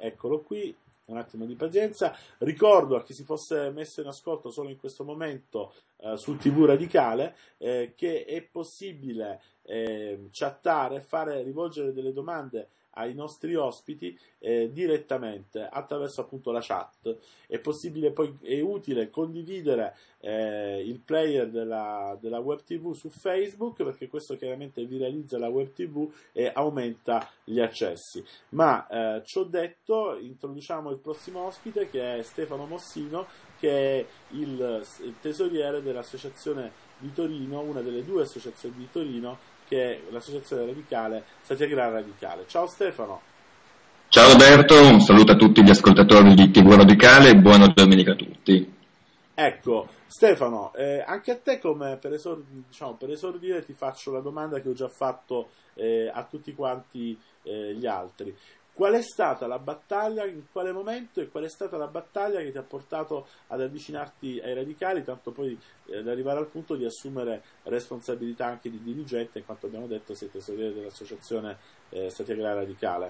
eccolo qui, un attimo di pazienza. Ricordo a chi si fosse messo in ascolto solo in questo momento su TV Radicale che è possibile chattare, rivolgere delle domande ai nostri ospiti direttamente attraverso appunto la chat. È possibile poi, è utile condividere il player della web TV su Facebook, perché questo chiaramente viralizza la web TV e aumenta gli accessi. Ma ciò detto, introduciamo il prossimo ospite, che è Stefano Mossino, che è il tesoriere dell'associazione di Torino, una delle due associazioni di Torino, che è l'associazione radicale Satyagraha Radicale. Ciao Stefano. Ciao Roberto, un saluto a tutti gli ascoltatori di TV Radicale e buona domenica a tutti. Ecco, Stefano, anche a te, come per esordire, ti faccio la domanda che ho già fatto a tutti quanti gli altri. Qual è stata la battaglia, in quale momento, e qual è stata la battaglia che ti ha portato ad avvicinarti ai radicali, tanto poi ad arrivare al punto di assumere responsabilità anche di dirigente, in quanto abbiamo detto sei tesoriere dell'associazione Satyagraha Radicale?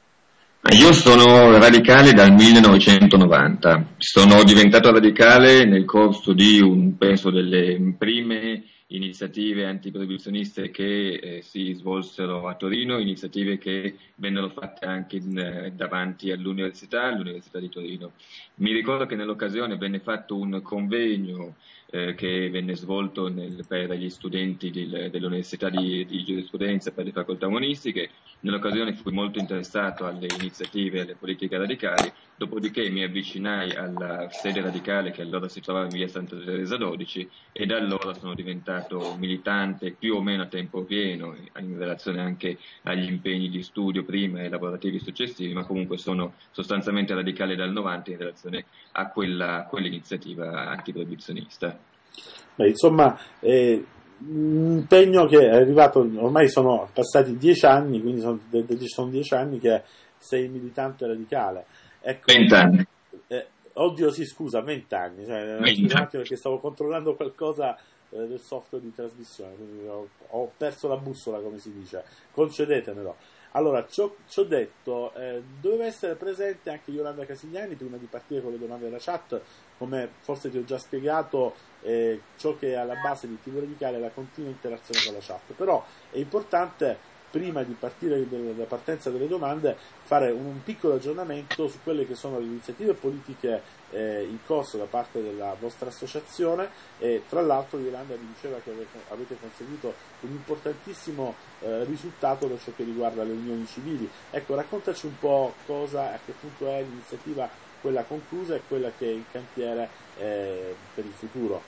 Io sono radicale dal 1990, sono diventato radicale nel corso di penso delle prime iniziative antiproibizioniste che si svolsero a Torino, iniziative che vennero fatte anche davanti all'università di Torino. Mi ricordo che nell'occasione venne fatto un convegno che venne svolto per gli studenti dell'Università di Giurisprudenza per le facoltà umanistiche. Nell'occasione fui molto interessato alle iniziative e alle politiche radicali, dopodiché mi avvicinai alla sede radicale che allora si trovava in via Santa Teresa 12 e da allora sono diventato militante più o meno a tempo pieno in relazione anche agli impegni di studio prima e lavorativi successivi, ma comunque sono sostanzialmente radicale dal 90 in relazione a quell'iniziativa antiproibizionista. Beh, insomma, un impegno che è arrivato, ormai sono passati 10 anni, quindi sono 10 anni che sei militante radicale. Ecco, 20 anni. Oddio, sì, scusa, 20 anni. Scusa un attimo, perché stavo controllando qualcosa del software di trasmissione, quindi ho perso la bussola, come si dice. Concedetemelo. Allora, ciò detto, doveva essere presente anche Yolanda Casigliani prima di partire con le domande della chat. Come forse ti ho già spiegato, ciò che è alla base di TV Radicale è la continua interazione con la chat. Però è importante, prima di partire dalla partenza delle domande, fare un piccolo aggiornamento su quelle che sono le iniziative politiche in corso da parte della vostra associazione. E tra l'altro Yolanda mi diceva che avete conseguito un importantissimo risultato per ciò che riguarda le unioni civili. Ecco, raccontaci un po' a che punto è l'iniziativa, quella conclusa e quella che è in cantiere per il futuro.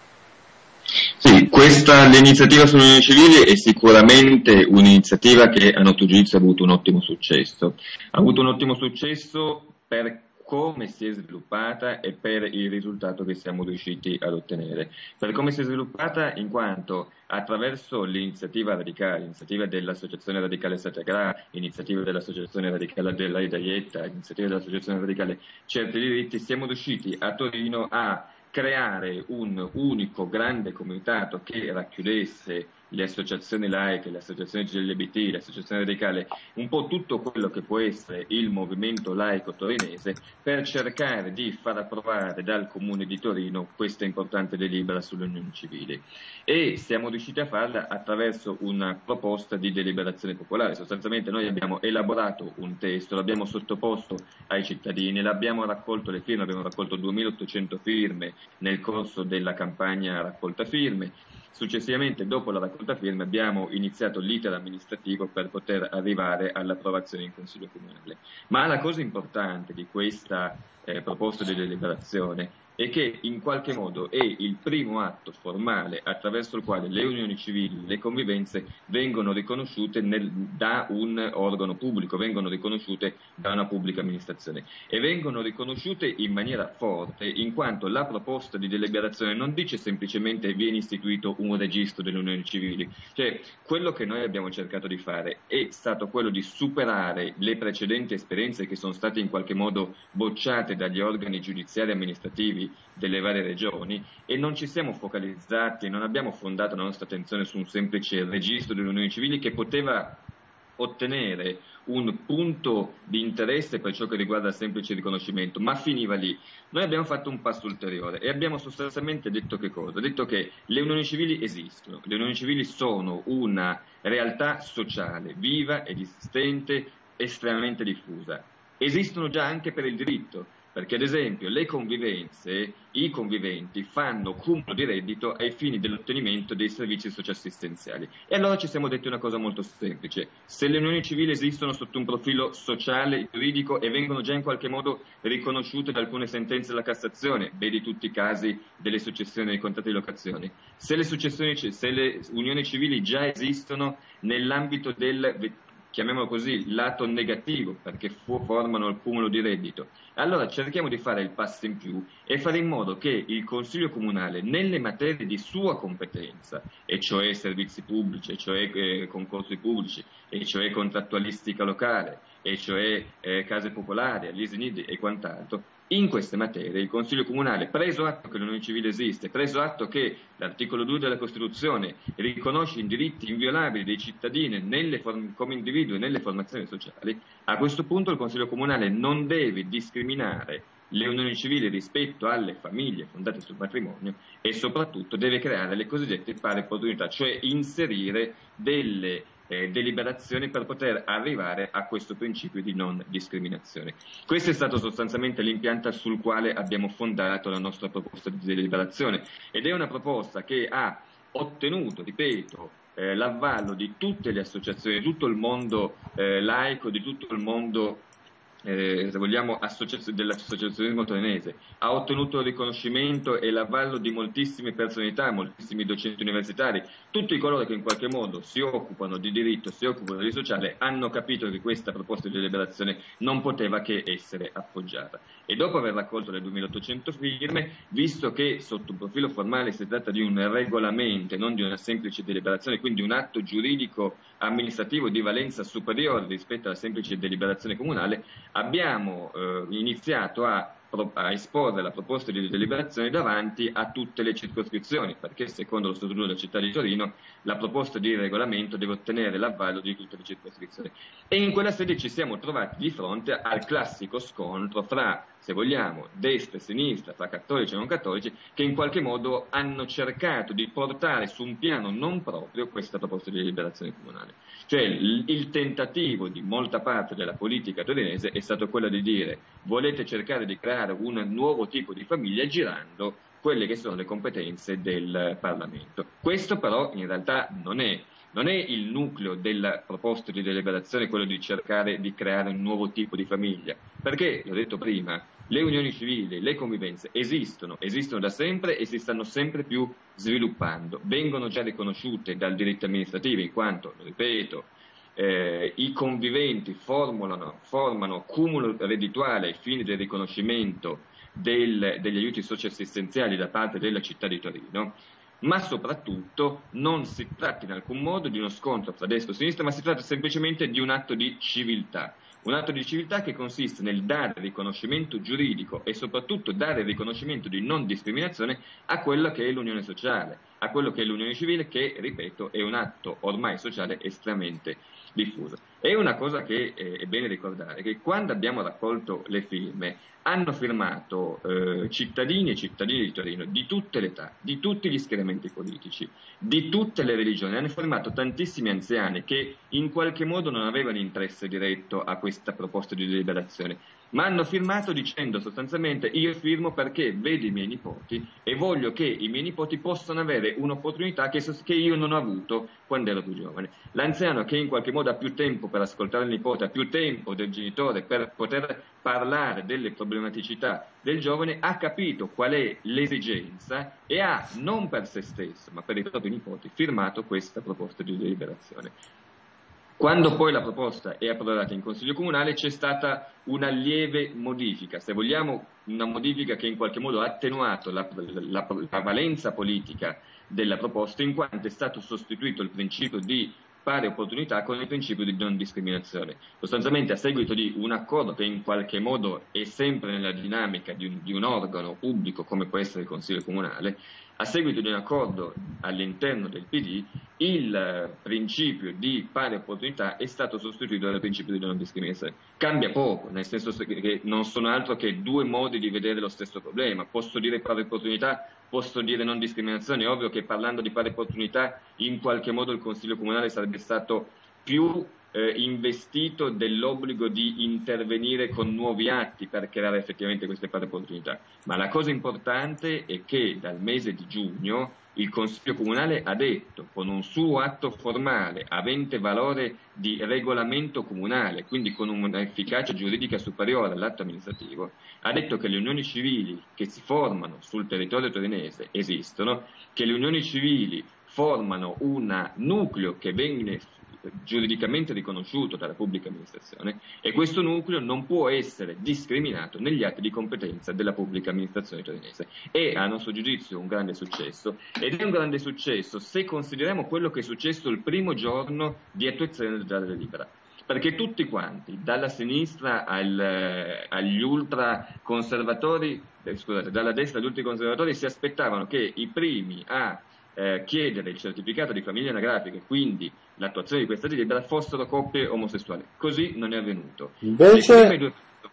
Sì, l'iniziativa sulle unioni civili è sicuramente un'iniziativa che a nostro giudizio ha avuto un ottimo successo. Ha avuto un ottimo successo per come si è sviluppata e per il risultato che siamo riusciti ad ottenere. Per come si è sviluppata in quanto attraverso l'iniziativa radicale, l'iniziativa dell'Associazione Radicale Satyagraha, l'iniziativa dell'Associazione Radicale della Hidayeta, l'iniziativa dell'Associazione Radicale Certi Diritti, siamo riusciti a Torino a creare un unico grande comitato che racchiudesse le associazioni laiche, le associazioni LGBT, le associazioni radicali, un po' tutto quello che può essere il movimento laico torinese, per cercare di far approvare dal Comune di Torino questa importante delibera sulle unioni civili. E siamo riusciti a farla attraverso una proposta di deliberazione popolare. Sostanzialmente noi abbiamo elaborato un testo, l'abbiamo sottoposto ai cittadini, l'abbiamo raccolto le firme, abbiamo raccolto 2800 firme nel corso della campagna raccolta firme. Successivamente, dopo la raccolta firme, abbiamo iniziato l'iter amministrativo per poter arrivare all'approvazione in Consiglio Comunale. Ma la cosa importante di questa proposta di deliberazione è che in qualche modo è il primo atto formale attraverso il quale le unioni civili, le convivenze vengono riconosciute da un organo pubblico, vengono riconosciute da una pubblica amministrazione e vengono riconosciute in maniera forte, in quanto la proposta di deliberazione non dice semplicemente viene istituito un registro delle unioni civili. Cioè, quello che noi abbiamo cercato di fare è stato quello di superare le precedenti esperienze che sono state in qualche modo bocciate dagli organi giudiziari e amministrativi delle varie regioni, e non ci siamo focalizzati, non abbiamo fondato la nostra attenzione su un semplice registro delle unioni civili che poteva ottenere un punto di interesse per ciò che riguarda il semplice riconoscimento, ma finiva lì. Noi abbiamo fatto un passo ulteriore e abbiamo sostanzialmente detto che cosa? Detto che le unioni civili esistono, le unioni civili sono una realtà sociale, viva ed esistente, estremamente diffusa. Esistono già anche per il diritto, perché ad esempio le convivenze, i conviventi fanno cumulo di reddito ai fini dell'ottenimento dei servizi socioassistenziali. E allora ci siamo detti una cosa molto semplice: se le unioni civili esistono sotto un profilo sociale, giuridico e vengono già in qualche modo riconosciute da alcune sentenze della Cassazione, vedi tutti i casi delle successioni dei contratti di locazione, se le unioni civili già esistono nell'ambito del, chiamiamolo così, lato negativo, perché formano il cumulo di reddito, allora cerchiamo di fare il passo in più e fare in modo che il Consiglio Comunale, nelle materie di sua competenza, e cioè servizi pubblici, e cioè concorsi pubblici, e cioè contrattualistica locale, e cioè case popolari, all'ISINID e quant'altro, in queste materie il Consiglio Comunale, preso atto che l'unione civile esiste, preso atto che l'articolo 2 della Costituzione riconosce i diritti inviolabili dei cittadini come individui nelle formazioni sociali, a questo punto il Consiglio Comunale non deve discriminare le unioni civili rispetto alle famiglie fondate sul matrimonio e soprattutto deve creare le cosiddette pari opportunità, cioè inserire delle deliberazioni per poter arrivare a questo principio di non discriminazione. Questo è stato sostanzialmente l'impianto sul quale abbiamo fondato la nostra proposta di deliberazione ed è una proposta che ha ottenuto, ripeto, l'avvallo di tutte le associazioni, di tutto il mondo laico, di tutto il mondo se vogliamo, dell'associazionismo torinese, ha ottenuto il riconoscimento e l'avvallo di moltissime personalità, moltissimi docenti universitari, tutti coloro che in qualche modo si occupano di diritto, si occupano di sociale, hanno capito che questa proposta di deliberazione non poteva che essere appoggiata. E dopo aver raccolto le 2800 firme, visto che sotto un profilo formale si tratta di un regolamento e non di una semplice deliberazione, quindi un atto giuridico amministrativo di valenza superiore rispetto alla semplice deliberazione comunale, abbiamo iniziato a esporre la proposta di deliberazione davanti a tutte le circoscrizioni, perché secondo lo Statuto della città di Torino la proposta di regolamento deve ottenere l'avvallo di tutte le circoscrizioni. E in quella sede ci siamo trovati di fronte al classico scontro fra, se vogliamo, destra e sinistra, fra cattolici e non cattolici, che in qualche modo hanno cercato di portare su un piano non proprio questa proposta di deliberazione comunale. Cioè il tentativo di molta parte della politica torinese è stato quello di dire: volete cercare di creare un nuovo tipo di famiglia girando quelle che sono le competenze del Parlamento. Questo però in realtà non è il nucleo della proposta di deliberazione, quello di cercare di creare un nuovo tipo di famiglia, perché, l'ho detto prima, le unioni civili, le convivenze esistono da sempre e si stanno sempre più sviluppando, vengono già riconosciute dal diritto amministrativo in quanto, lo ripeto, i conviventi formano cumulo reddituale ai fini del riconoscimento degli aiuti socioassistenziali da parte della città di Torino, ma soprattutto non si tratta in alcun modo di uno scontro fra destra e sinistra, ma si tratta semplicemente di un atto di civiltà. Un atto di civiltà che consiste nel dare riconoscimento giuridico e soprattutto dare riconoscimento di non discriminazione a quella che è l'unione sociale, a quello che è l'unione civile, che, ripeto, è un atto ormai sociale estremamente diffuso. È una cosa che è bene ricordare, che quando abbiamo raccolto le firme hanno firmato cittadini e cittadine di Torino di tutte le età, di tutti gli schieramenti politici, di tutte le religioni, hanno firmato tantissimi anziani che in qualche modo non avevano interesse diretto a questa proposta di deliberazione, ma hanno firmato dicendo sostanzialmente: io firmo perché vedo i miei nipoti e voglio che i miei nipoti possano avere un'opportunità che io non ho avuto quando ero più giovane. L'anziano che in qualche modo ha più tempo per ascoltare il nipote, ha più tempo del genitore per poter parlare delle problematicità del giovane, ha capito qual è l'esigenza e ha, non per se stesso ma per i propri nipoti, firmato questa proposta di deliberazione. Quando poi la proposta è approdata in Consiglio Comunale c'è stata una lieve modifica, se vogliamo una modifica che in qualche modo ha attenuato la valenza politica della proposta, in quanto è stato sostituito il principio di pari opportunità con il principio di non discriminazione. Sostanzialmente, a seguito di un accordo che in qualche modo è sempre nella dinamica di un organo pubblico come può essere il Consiglio Comunale, A seguito di un accordo all'interno del PD, il principio di pari opportunità è stato sostituito dal principio di non discriminazione. Cambia poco, nel senso che non sono altro che due modi di vedere lo stesso problema. Posso dire pari opportunità, posso dire non discriminazione. È ovvio che parlando di pari opportunità in qualche modo il Consiglio Comunale sarebbe stato più investito dell'obbligo di intervenire con nuovi atti per creare effettivamente queste pari opportunità. Ma la cosa importante è che dal mese di giugno il Consiglio Comunale ha detto, con un suo atto formale avente valore di regolamento comunale, quindi con un'efficacia giuridica superiore all'atto amministrativo, ha detto che le unioni civili che si formano sul territorio torinese esistono, che le unioni civili formano un nucleo che viene giuridicamente riconosciuto dalla pubblica amministrazione e questo nucleo non può essere discriminato negli atti di competenza della pubblica amministrazione torinese. È a nostro giudizio un grande successo, ed è un grande successo se consideriamo quello che è successo il primo giorno di attuazione della delibera, perché tutti quanti, dalla sinistra agli ultraconservatori, dalla destra agli ultraconservatori, si aspettavano che i primi a chiedere il certificato di famiglia anagrafica e quindi l'attuazione di questa delibera fossero coppie omosessuali. Così non è avvenuto. Invece...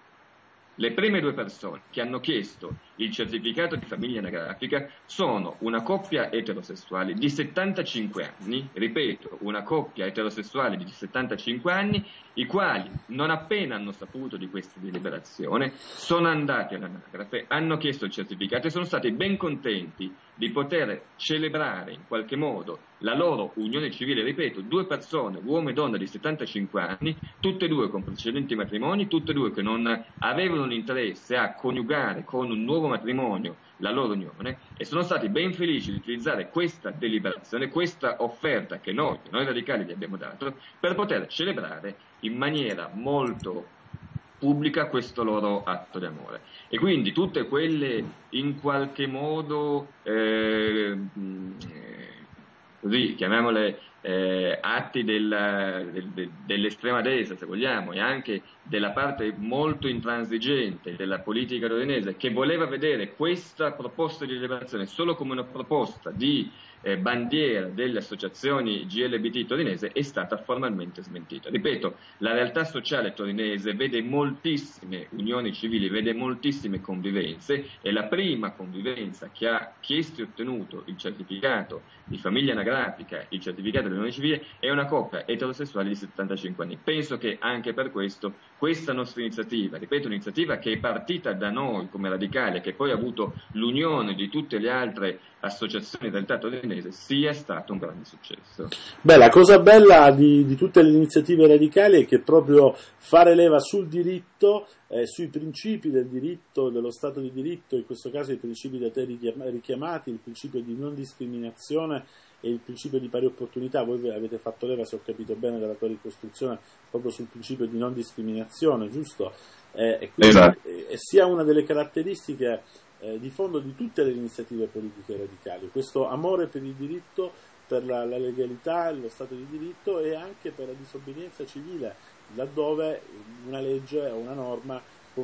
Le prime due persone che hanno chiesto il certificato di famiglia anagrafica sono una coppia eterosessuale di 75 anni, ripeto, una coppia eterosessuale di 75 anni, i quali, non appena hanno saputo di questa deliberazione, sono andati all'anagrafe, hanno chiesto il certificato e sono stati ben contenti di poter celebrare in qualche modo la loro unione civile, ripeto, due persone, uomo e donna di 75 anni, tutte e due con precedenti matrimoni, tutte e due che non avevano un interesse a coniugare con un nuovo matrimonio la loro unione, e sono stati ben felici di utilizzare questa deliberazione, questa offerta che noi radicali gli abbiamo dato, per poter celebrare in maniera molto pubblica questo loro atto di amore. E quindi tutte quelle in qualche modo così chiamiamole atti dell'estrema destra, se vogliamo, e anche della parte molto intransigente della politica torinese, che voleva vedere questa proposta di deliberazione solo come una proposta di bandiera delle associazioni GLBT torinese, è stata formalmente smentita. Ripeto, la realtà sociale torinese vede moltissime unioni civili, vede moltissime convivenze, e la prima convivenza che ha chiesto e ottenuto il certificato di famiglia anagrafica, il certificato dell'unione civile, è una coppia eterosessuale di 75 anni. Penso che anche per questo questa nostra iniziativa, ripeto, un'iniziativa che è partita da noi come radicali, che poi ha avuto l'unione di tutte le altre associazioni del realtà torinese, sia stato un grande successo. Beh, la cosa bella di tutte le iniziative radicali è che proprio fare leva sul diritto, sui principi del diritto, dello Stato di diritto, in questo caso i principi da te richiamati, il principio di non discriminazione e il principio di pari opportunità. Voi avete fatto leva, se ho capito bene dalla tua ricostruzione, proprio sul principio di non discriminazione, giusto? E quindi esatto. sia una delle caratteristiche di fondo di tutte le iniziative politiche radicali, questo amore per il diritto, per la legalità, lo Stato di diritto, e anche per la disobbedienza civile, laddove una legge o una norma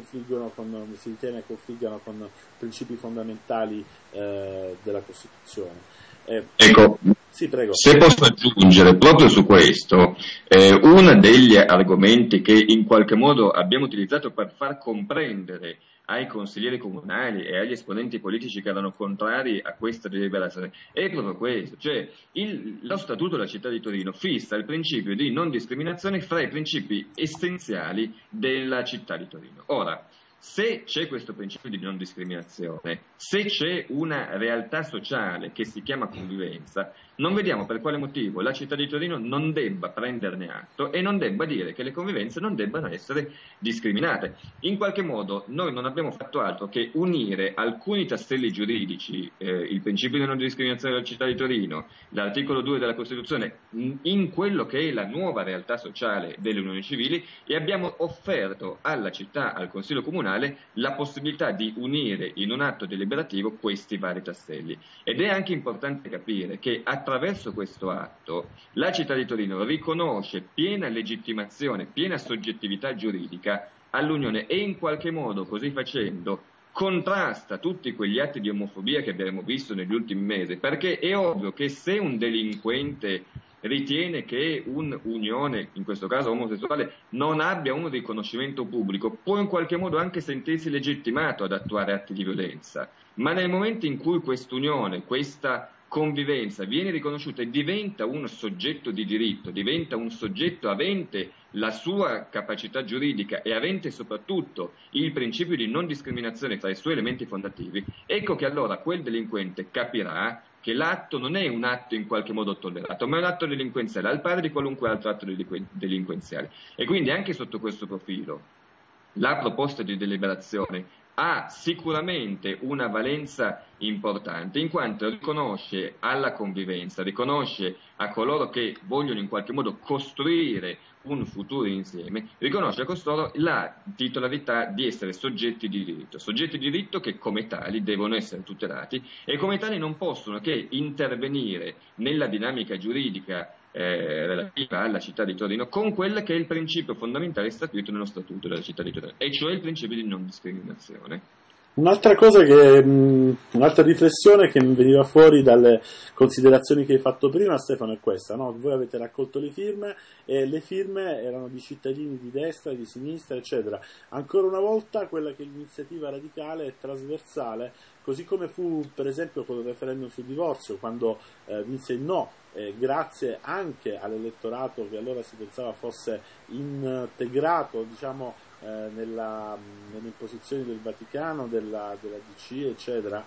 si ritiene confliggano con principi fondamentali della Costituzione. Ecco, sì, prego. Se posso aggiungere proprio su questo, uno degli argomenti che in qualche modo abbiamo utilizzato per far comprendere ai consiglieri comunali e agli esponenti politici che erano contrari a questa deliberazione è proprio questo, cioè lo Statuto della città di Torino fissa il principio di non discriminazione fra i principi essenziali della città di Torino. Ora, se c'è questo principio di non discriminazione, se c'è una realtà sociale che si chiama convivenza, non vediamo per quale motivo la città di Torino non debba prenderne atto e non debba dire che le convivenze non debbano essere discriminate. In qualche modo noi non abbiamo fatto altro che unire alcuni tasselli giuridici, il principio di non discriminazione della città di Torino, l'articolo 2 della Costituzione, in quello che è la nuova realtà sociale delle unioni civili, e abbiamo offerto alla città, al Consiglio Comunale, la possibilità di unire in un atto deliberativo questi vari tasselli. Ed è anche importante capire che attraverso questo atto la città di Torino riconosce piena legittimazione, piena soggettività giuridica all'Unione, e in qualche modo, così facendo, contrasta tutti quegli atti di omofobia che abbiamo visto negli ultimi mesi, perché è ovvio che se un delinquente ritiene che un'unione, in questo caso omosessuale, non abbia un riconoscimento pubblico, può in qualche modo anche sentirsi legittimato ad attuare atti di violenza, ma nel momento in cui quest'unione, questa convivenza viene riconosciuta e diventa un soggetto di diritto, diventa un soggetto avente la sua capacità giuridica e avente soprattutto il principio di non discriminazione tra i suoi elementi fondativi, ecco che allora quel delinquente capirà che l'atto non è un atto in qualche modo tollerato, ma è un atto delinquenziale, al pari di qualunque altro atto delinquenziale. E quindi anche sotto questo profilo la proposta di deliberazione ha sicuramente una valenza importante, in quanto riconosce alla convivenza, riconosce a coloro che vogliono in qualche modo costruire un futuro insieme, riconosce a costoro la titolarità di essere soggetti di diritto che come tali devono essere tutelati e come tali non possono che intervenire nella dinamica giuridica relativa alla città di Torino con quel che è il principio fondamentale statuito nello statuto della città di Torino, e cioè il principio di non discriminazione. Un'altra un'altra riflessione che mi veniva fuori dalle considerazioni che hai fatto prima, Stefano, è questa, no? Voi avete raccolto le firme e le firme erano di cittadini di destra, di sinistra, eccetera. Ancora una volta quella che è l'iniziativa radicale è trasversale, così come fu per esempio con il referendum sul divorzio, quando vinse il no, grazie anche all'elettorato che allora si pensava fosse integrato, diciamo, nelle imposizioni del Vaticano, della DC, eccetera,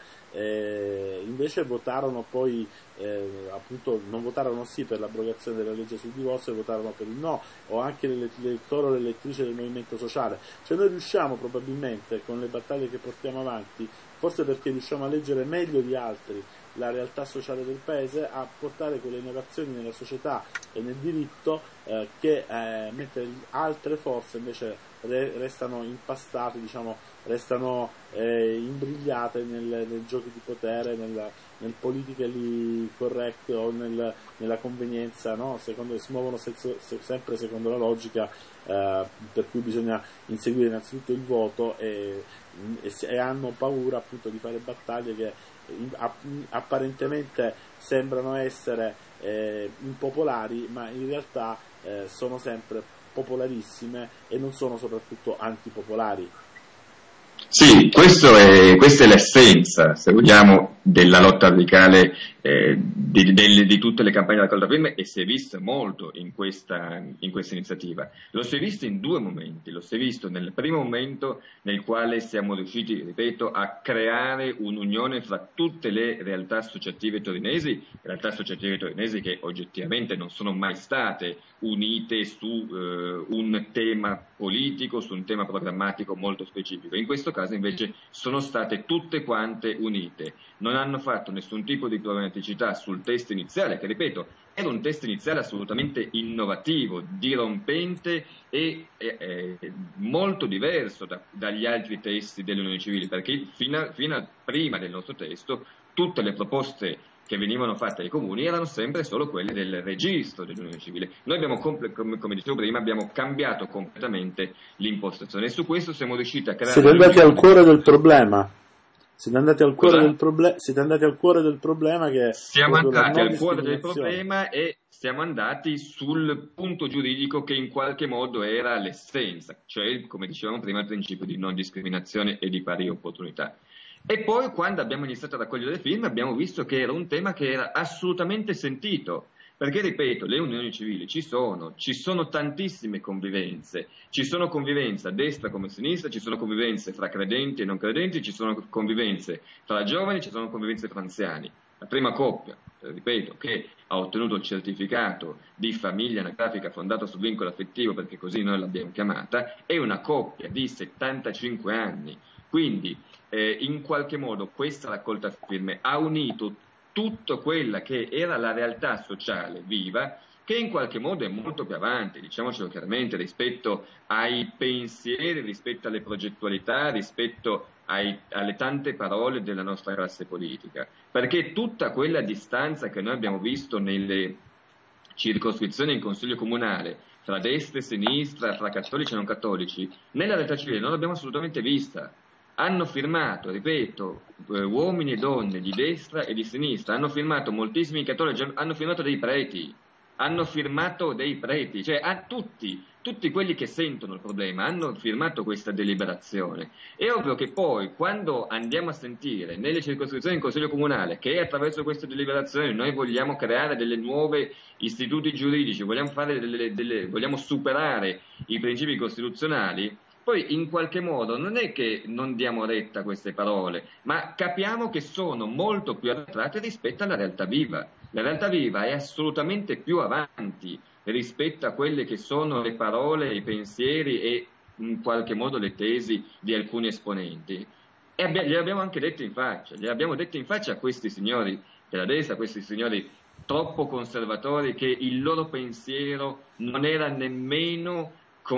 invece votarono poi, appunto, non votarono sì per l'abrogazione della legge sul divorzio, votarono per il no, o anche l'elettore o l'elettrice del Movimento Sociale. Cioè noi riusciamo probabilmente con le battaglie che portiamo avanti, forse perché riusciamo a leggere meglio di altri la realtà sociale del paese, a portare quelle innovazioni nella società e nel diritto mentre altre forze invece restano impastate, diciamo, restano imbrigliate nei giochi di potere, nel politically correct o nella convenienza, no? Si muovono sempre secondo la logica per cui bisogna inseguire innanzitutto il voto e hanno paura appunto di fare battaglie che apparentemente sembrano essere impopolari, ma in realtà sono sempre popolarissime e non sono soprattutto antipopolari. Sì, questa è l'essenza, se vogliamo, della lotta radicale di tutte le campagne della raccolta firme, e si è visto molto in questa iniziativa. Lo si è visto in due momenti. Lo si è visto nel primo momento nel quale siamo riusciti, ripeto, a creare un'unione fra tutte le realtà associative torinesi che oggettivamente non sono mai state unite su un tema politico, su un tema programmatico molto specifico. In questo caso invece sono state tutte quante unite, non hanno fatto nessun tipo di problematicità sul testo iniziale, che ripeto era un testo iniziale assolutamente innovativo, dirompente e molto diverso dagli altri testi delle unioni civili, perché fino a prima del nostro testo tutte le proposte che venivano fatte ai comuni erano sempre solo quelle del registro dell'unione civile. Noi abbiamo, come dicevo prima, abbiamo cambiato completamente l'impostazione e su questo siamo riusciti a creare... Siete andati al cuore del problema. Siete andati al cuore del problema che... Siamo andati al cuore del problema e siamo andati sul punto giuridico che in qualche modo era l'essenza, cioè, come dicevamo prima, il principio di non discriminazione e di pari opportunità. E poi, quando abbiamo iniziato a raccogliere le firme, abbiamo visto che era un tema che era assolutamente sentito, perché, ripeto, le unioni civili ci sono tantissime convivenze, ci sono convivenze a destra come a sinistra, ci sono convivenze fra credenti e non credenti, ci sono convivenze fra giovani, ci sono convivenze fra anziani. La prima coppia, ripeto, che ha ottenuto il certificato di famiglia anagrafica fondata sul vincolo affettivo, perché così noi l'abbiamo chiamata, è una coppia di 75 anni, quindi in qualche modo questa raccolta firme ha unito tutto quella che era la realtà sociale viva, che in qualche modo è molto più avanti, diciamocelo chiaramente, rispetto ai pensieri, rispetto alle progettualità, rispetto alle tante parole della nostra classe politica, perché tutta quella distanza che noi abbiamo visto nelle circoscrizioni in consiglio comunale fra destra e sinistra, fra cattolici e non cattolici, nella realtà civile non l'abbiamo assolutamente vista. hanno firmato, ripeto, uomini e donne di destra e di sinistra, hanno firmato moltissimi cattolici, hanno firmato dei preti, cioè a tutti quelli che sentono il problema hanno firmato questa deliberazione. È ovvio che poi, quando andiamo a sentire nelle circoscrizioni del Consiglio Comunale che attraverso queste deliberazioni noi vogliamo creare delle nuove istituti giuridici, vogliamo vogliamo superare i principi costituzionali, poi in qualche modo non è che non diamo retta a queste parole, ma capiamo che sono molto più arretrate rispetto alla realtà viva. La realtà viva è assolutamente più avanti rispetto a quelle che sono le parole, i pensieri e in qualche modo le tesi di alcuni esponenti. E gliele abbiamo anche detto in faccia, a questi signori della destra, a questi signori troppo conservatori, che il loro pensiero non era nemmeno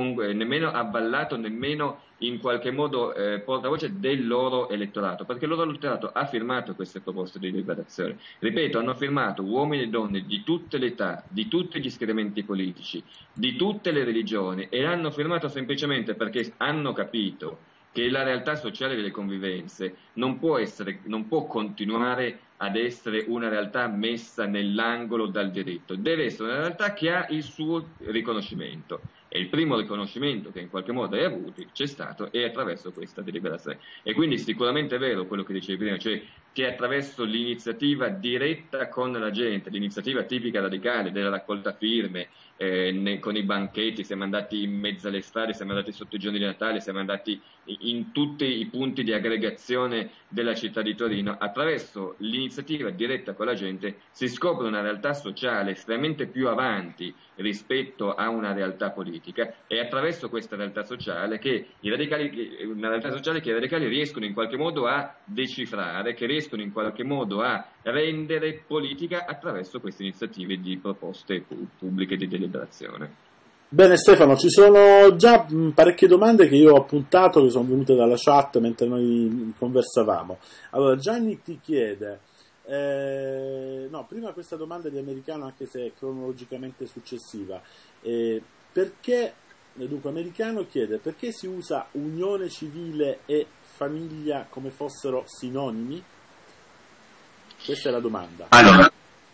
avvallato, nemmeno in qualche modo portavoce del loro elettorato, perché il loro elettorato ha firmato queste proposte di deliberazione. Ripeto, hanno firmato uomini e donne di tutte le età, di tutti gli schieramenti politici, di tutte le religioni, e l'hanno firmato semplicemente perché hanno capito che la realtà sociale delle convivenze non può continuare ad essere una realtà messa nell'angolo dal diritto, deve essere una realtà che ha il suo riconoscimento. E il primo riconoscimento che in qualche modo c'è stato è attraverso questa deliberazione. E quindi sicuramente è vero quello che dicevi prima, cioè che attraverso l'iniziativa diretta con la gente, l'iniziativa tipica radicale della raccolta firme, con i banchetti, siamo andati in mezzo alle strade, siamo andati sotto i giorni di Natale, siamo andati in tutti i punti di aggregazione della città di Torino. Attraverso l'iniziativa diretta con la gente si scopre una realtà sociale estremamente più avanti rispetto a una realtà politica, e attraverso questa realtà sociale che i radicali riescono in qualche modo a decifrare, che riescono in qualche modo a rendere politica attraverso queste iniziative di proposte pubbliche di deliberazione. Bene Stefano, ci sono già parecchie domande che io ho appuntato, che sono venute dalla chat mentre noi conversavamo. Allora, Gianni ti chiede, prima questa domanda di Americano, anche se è cronologicamente successiva, dunque Americano chiede perché si usa unione civile e famiglia come fossero sinonimi? Questa è la domanda. Allora,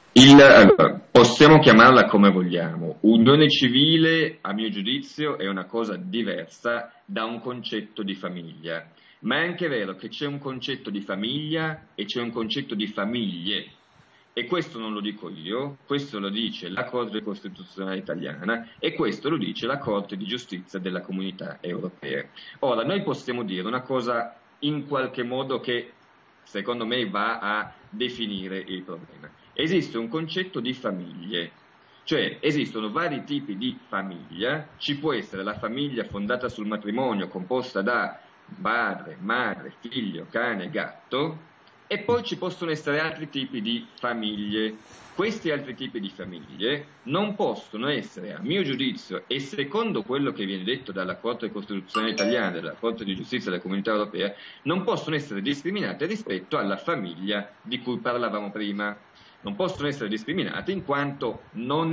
possiamo chiamarla come vogliamo. Unione civile, a mio giudizio, è una cosa diversa da un concetto di famiglia. Ma è anche vero che c'è un concetto di famiglia e c'è un concetto di famiglie. E questo non lo dico io, questo lo dice la Corte Costituzionale italiana e questo lo dice la Corte di Giustizia della Comunità Europea. Ora, noi possiamo dire una cosa in qualche modo che secondo me va a definire il problema. Esiste un concetto di famiglie, cioè esistono vari tipi di famiglia. Ci può essere la famiglia fondata sul matrimonio, composta da padre, madre, figlio, cane, gatto, e poi ci possono essere altri tipi di famiglie. Questi altri tipi di famiglie non possono essere, a mio giudizio, e secondo quello che viene detto dalla Corte Costituzionale italiana, dalla Corte di Giustizia della Comunità Europea, non possono essere discriminate rispetto alla famiglia di cui parlavamo prima. Non possono essere discriminate in quanto non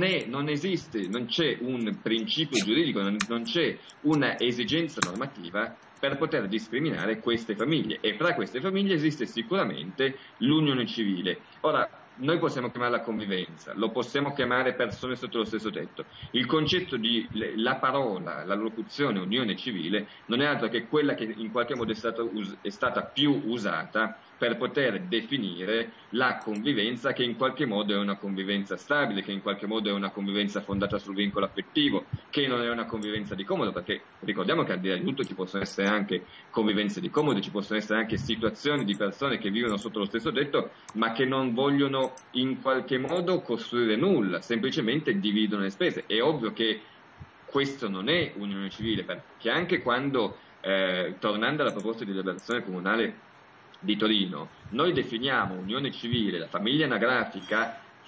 c'è un principio giuridico, non c'è una esigenza normativa per poter discriminare queste famiglie, e fra queste famiglie esiste sicuramente l'unione civile. Ora, noi possiamo chiamarla convivenza, lo possiamo chiamare persone sotto lo stesso tetto. Il concetto la parola, la locuzione unione civile non è altro che quella che in qualche modo è stata più usata per poter definire la convivenza, che in qualche modo è una convivenza stabile, che in qualche modo è una convivenza fondata sul vincolo affettivo, che non è una convivenza di comodo, perché ricordiamo che al di là di tutto ci possono essere anche convivenze di comodo, ci possono essere anche situazioni di persone che vivono sotto lo stesso tetto ma che non vogliono in qualche modo costruire nulla, semplicemente dividono le spese. È ovvio che questo non è unione civile, perché anche quando, tornando alla proposta di deliberazione comunale di Torino, noi definiamo unione civile la famiglia anagrafica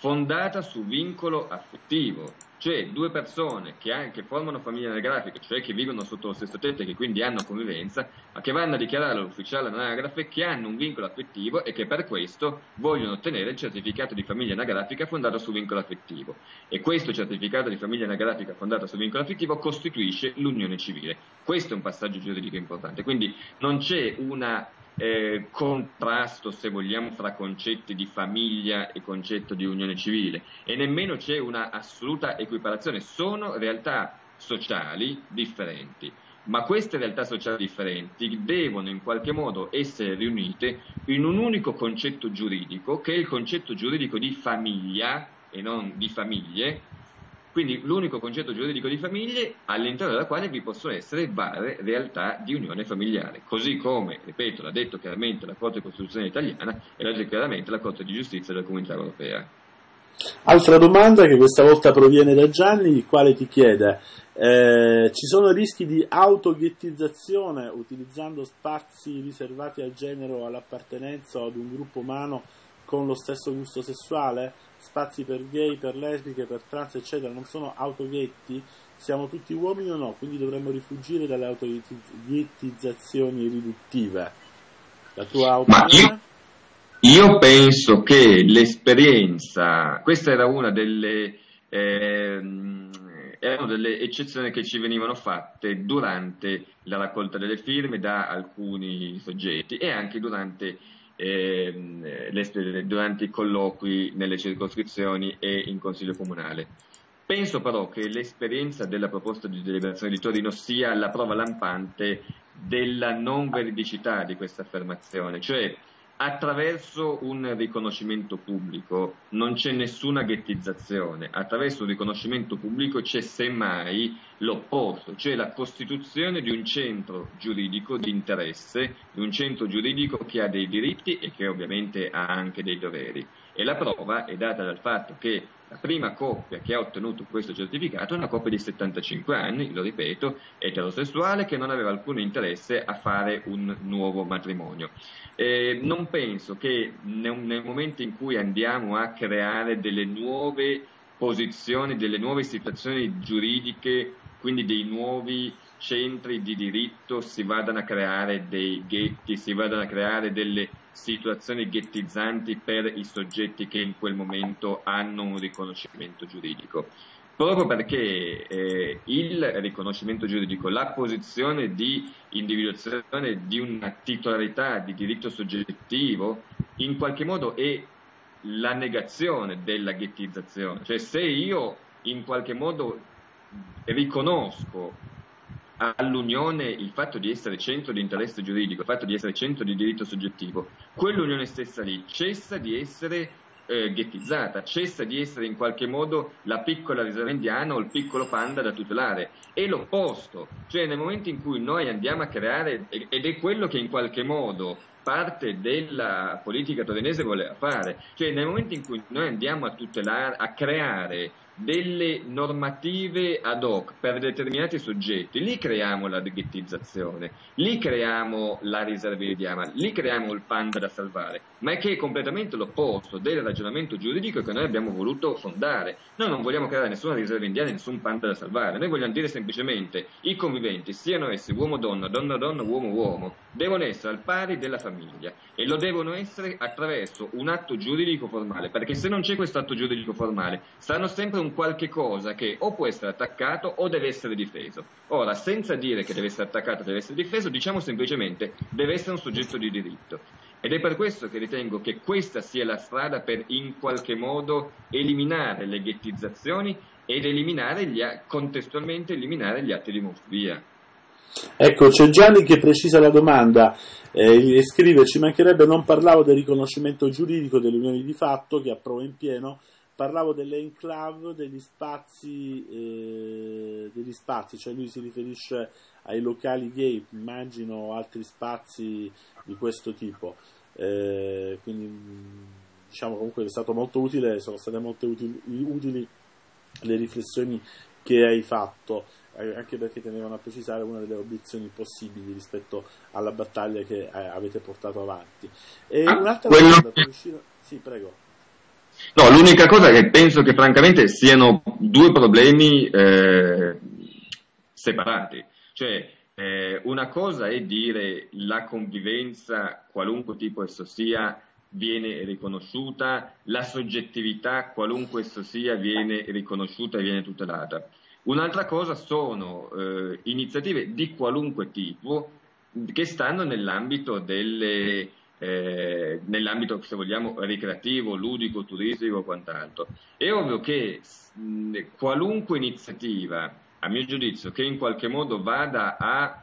fondata su vincolo affettivo, cioè due persone che formano famiglia anagrafica, cioè che vivono sotto lo stesso tetto e che quindi hanno convivenza, ma che vanno a dichiarare all'ufficiale anagrafe che hanno un vincolo affettivo e che per questo vogliono ottenere il certificato di famiglia anagrafica fondato su vincolo affettivo. E questo certificato di famiglia anagrafica fondato su vincolo affettivo costituisce l'unione civile. Questo è un passaggio giuridico importante, quindi non c'è una contrasto, se vogliamo, fra concetti di famiglia e concetto di unione civile, e nemmeno c'è una assoluta equiparazione. Sono realtà sociali differenti, ma queste realtà sociali differenti devono in qualche modo essere riunite in un unico concetto giuridico, che è il concetto giuridico di famiglia e non di famiglie. Quindi l'unico concetto giuridico di famiglie all'interno della quale vi possono essere varie realtà di unione familiare, così come, ripeto, l'ha detto chiaramente la Corte Costituzionale italiana e l'ha detto chiaramente la Corte di Giustizia della Comunità Europea. Altra domanda che questa volta proviene da Gianni, il quale ti chiede: ci sono rischi di autoghettizzazione utilizzando spazi riservati al genere o all'appartenenza o ad un gruppo umano con lo stesso gusto sessuale? Spazi per gay, per lesbiche, per trans, eccetera, non sono autoghetti? Siamo tutti uomini o no? Quindi dovremmo rifugire dalle autoghettizzazioni riduttive. La tua opinione? Io penso che l'esperienza, questa era una delle eccezioni che ci venivano fatte durante la raccolta delle firme da alcuni soggetti e anche durante i colloqui nelle circoscrizioni e in Consiglio Comunale. Penso però che l'esperienza della proposta di deliberazione di Torino sia la prova lampante della non veridicità di questa affermazione, cioè attraverso un riconoscimento pubblico non c'è nessuna ghettizzazione, attraverso un riconoscimento pubblico c'è semmai l'opposto, cioè la costituzione di un centro giuridico di interesse, di un centro giuridico che ha dei diritti e che ovviamente ha anche dei doveri. E la prova è data dal fatto che la prima coppia che ha ottenuto questo certificato è una coppia di 75 anni, lo ripeto, eterosessuale, che non aveva alcun interesse a fare un nuovo matrimonio. Non penso che nel momento in cui andiamo a creare delle nuove posizioni, delle nuove situazioni giuridiche, quindi dei nuovi centri di diritto, si vadano a creare dei ghetti, si vadano a creare delle situazioni ghettizzanti per i soggetti che in quel momento hanno un riconoscimento giuridico. Proprio perché il riconoscimento giuridico, la posizione di individuazione di una titolarità di diritto soggettivo, in qualche modo è la negazione della ghettizzazione. Cioè, se io in qualche modo riconosco all'unione il fatto di essere centro di interesse giuridico, il fatto di essere centro di diritto soggettivo, quell'unione stessa lì cessa di essere ghettizzata, cessa di essere in qualche modo la piccola riserva indiana o il piccolo panda da tutelare. È l'opposto, cioè nel momento in cui noi andiamo a creare, ed è quello che in qualche modo parte della politica torinese voleva fare, cioè nel momento in cui noi andiamo a tutelare, a creare delle normative ad hoc per determinati soggetti, lì creiamo la ghettizzazione, lì creiamo la riserva indiana, lì creiamo il panda da salvare, ma è che è completamente l'opposto del ragionamento giuridico che noi abbiamo voluto fondare. Noi non vogliamo creare nessuna riserva indiana, nessun panda da salvare, noi vogliamo dire semplicemente i conviventi, siano essi uomo-donna, donna-donna, uomo-uomo, devono essere al pari della famiglia e lo devono essere attraverso un atto giuridico formale, perché se non c'è questo atto giuridico formale saranno sempre un qualche cosa che o può essere attaccato o deve essere difeso. Ora, senza dire che deve essere attaccato o deve essere difeso, diciamo semplicemente deve essere un soggetto di diritto. Ed è per questo che ritengo che questa sia la strada per in qualche modo eliminare le ghettizzazioni ed contestualmente eliminare gli atti di omofobia. Ecco, c'è Gianni che precisa la domanda e scrive: ci mancherebbe, non parlavo del riconoscimento giuridico delle unioni di fatto che approvo in pieno, parlavo delle enclave, degli spazi, cioè lui si riferisce ai locali gay, immagino altri spazi di questo tipo. Quindi diciamo comunque è stato molto utile, sono state molto utili le riflessioni che hai fatto, anche perché tenevano a precisare una delle obiezioni possibili rispetto alla battaglia che avete portato avanti. E un'altra domanda per uscire. Sì, prego. No, l'unica cosa che penso che francamente siano due problemi separati. Cioè, una cosa è dire la convivenza, qualunque tipo esso sia, viene riconosciuta, la soggettività, qualunque esso sia, viene riconosciuta e viene tutelata. Un'altra cosa sono iniziative di qualunque tipo che stanno nell'ambito, se vogliamo, ricreativo, ludico, turistico o quant'altro. È ovvio che qualunque iniziativa, a mio giudizio, che in qualche modo vada a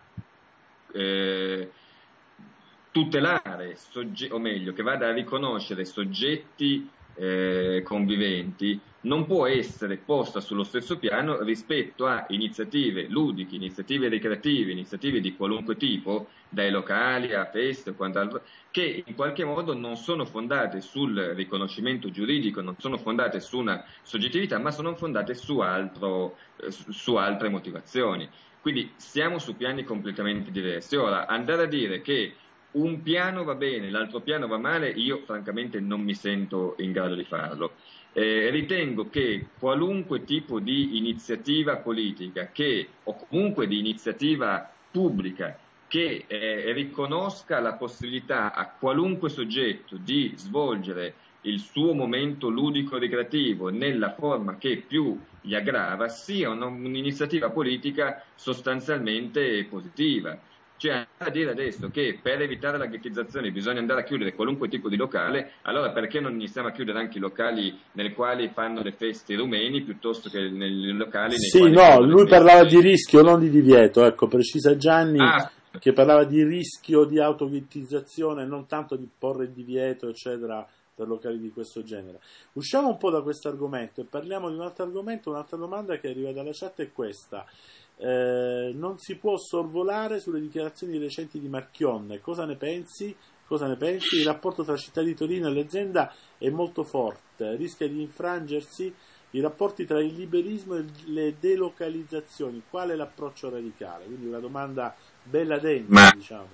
tutelare, o meglio, che vada a riconoscere soggetti conviventi, non può essere posta sullo stesso piano rispetto a iniziative ludiche, iniziative ricreative, iniziative di qualunque tipo, dai locali a feste o quant'altro, che in qualche modo non sono fondate sul riconoscimento giuridico, non sono fondate su una soggettività, ma sono fondate su altre motivazioni. Quindi siamo su piani completamente diversi. Ora, andare a dire che un piano va bene, l'altro piano va male, io francamente non mi sento in grado di farlo. Ritengo che qualunque tipo di iniziativa politica o comunque di iniziativa pubblica che riconosca la possibilità a qualunque soggetto di svolgere il suo momento ludico-ricreativo nella forma che più gli aggrava, sia un'iniziativa politica sostanzialmente positiva. Cioè, andare a dire adesso che per evitare la ghettizzazione bisogna andare a chiudere qualunque tipo di locale, allora perché non iniziamo a chiudere anche i locali nei quali fanno le feste i rumeni piuttosto che nei locali nei Sì, quali no, fanno le lui feste? parlava di rischio, non di divieto, ecco, precisa Gianni Ah, che parlava di rischio di autoghettizzazione, non tanto di porre il divieto, eccetera, per locali di questo genere. Usciamo un po' da questo argomento e parliamo di un altro argomento. Un'altra domanda che arriva dalla chat è questa. Non si può sorvolare sulle dichiarazioni recenti di Marchionne. Cosa ne pensi? Cosa ne pensi? Il rapporto tra città di Torino e l'azienda è molto forte, rischia di infrangersi i rapporti tra il liberismo e le delocalizzazioni. Qual è l'approccio radicale? Quindi una domanda bella densa, diciamo.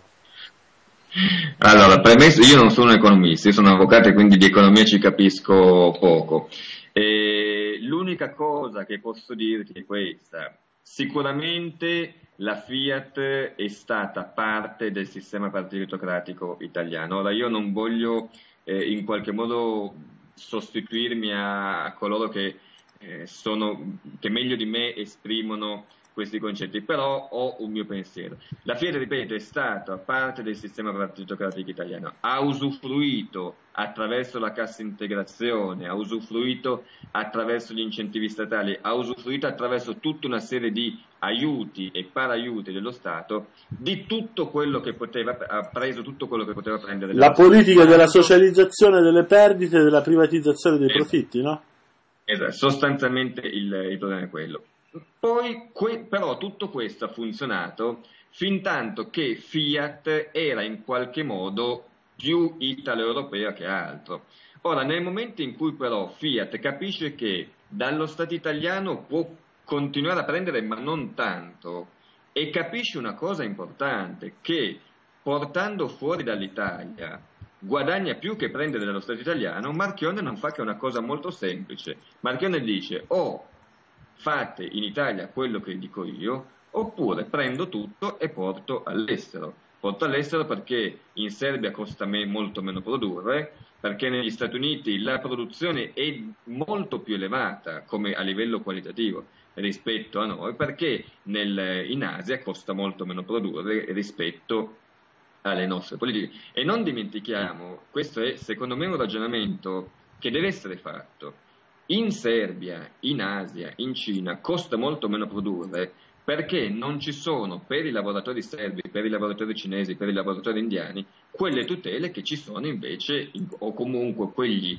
Allora, premesso, io non sono un economista, io sono un avvocato e quindi di economia ci capisco poco. L'unica cosa che posso dirti è questa. Sicuramente la Fiat è stata parte del sistema partitocratico italiano. Ora, io non voglio in qualche modo sostituirmi a coloro che meglio di me esprimono questi concetti, però ho un mio pensiero. La Fiat, ripeto, è stata parte del sistema partitocratico italiano, ha usufruito attraverso la cassa integrazione, ha usufruito attraverso gli incentivi statali, ha usufruito attraverso tutta una serie di aiuti e paraiuti dello Stato di tutto quello che poteva, ha preso tutto quello che poteva prendere. La politica della socializzazione delle perdite e della privatizzazione dei profitti, no? Esatto, sostanzialmente il problema è quello. Poi, però, tutto questo ha funzionato fin tanto che Fiat era in qualche modo più italo-europea che altro. Ora, nel momento in cui però Fiat capisce che dallo Stato italiano può continuare a prendere, ma non tanto, e capisce una cosa importante, che portando fuori dall'Italia guadagna più che prendere dallo Stato italiano, Marchionne non fa che una cosa molto semplice. Marchionne dice: o fate in Italia quello che dico io, oppure prendo tutto e porto all'estero. Porto all'estero perché in Serbia costa molto meno produrre, perché negli Stati Uniti la produzione è molto più elevata come a livello qualitativo rispetto a noi, perché in Asia costa molto meno produrre rispetto alle nostre politiche. E non dimentichiamo, questo è secondo me un ragionamento che deve essere fatto. In Serbia, in Asia, in Cina costa molto meno produrre perché non ci sono per i lavoratori serbi, per i lavoratori cinesi, per i lavoratori indiani quelle tutele che ci sono invece, o comunque quegli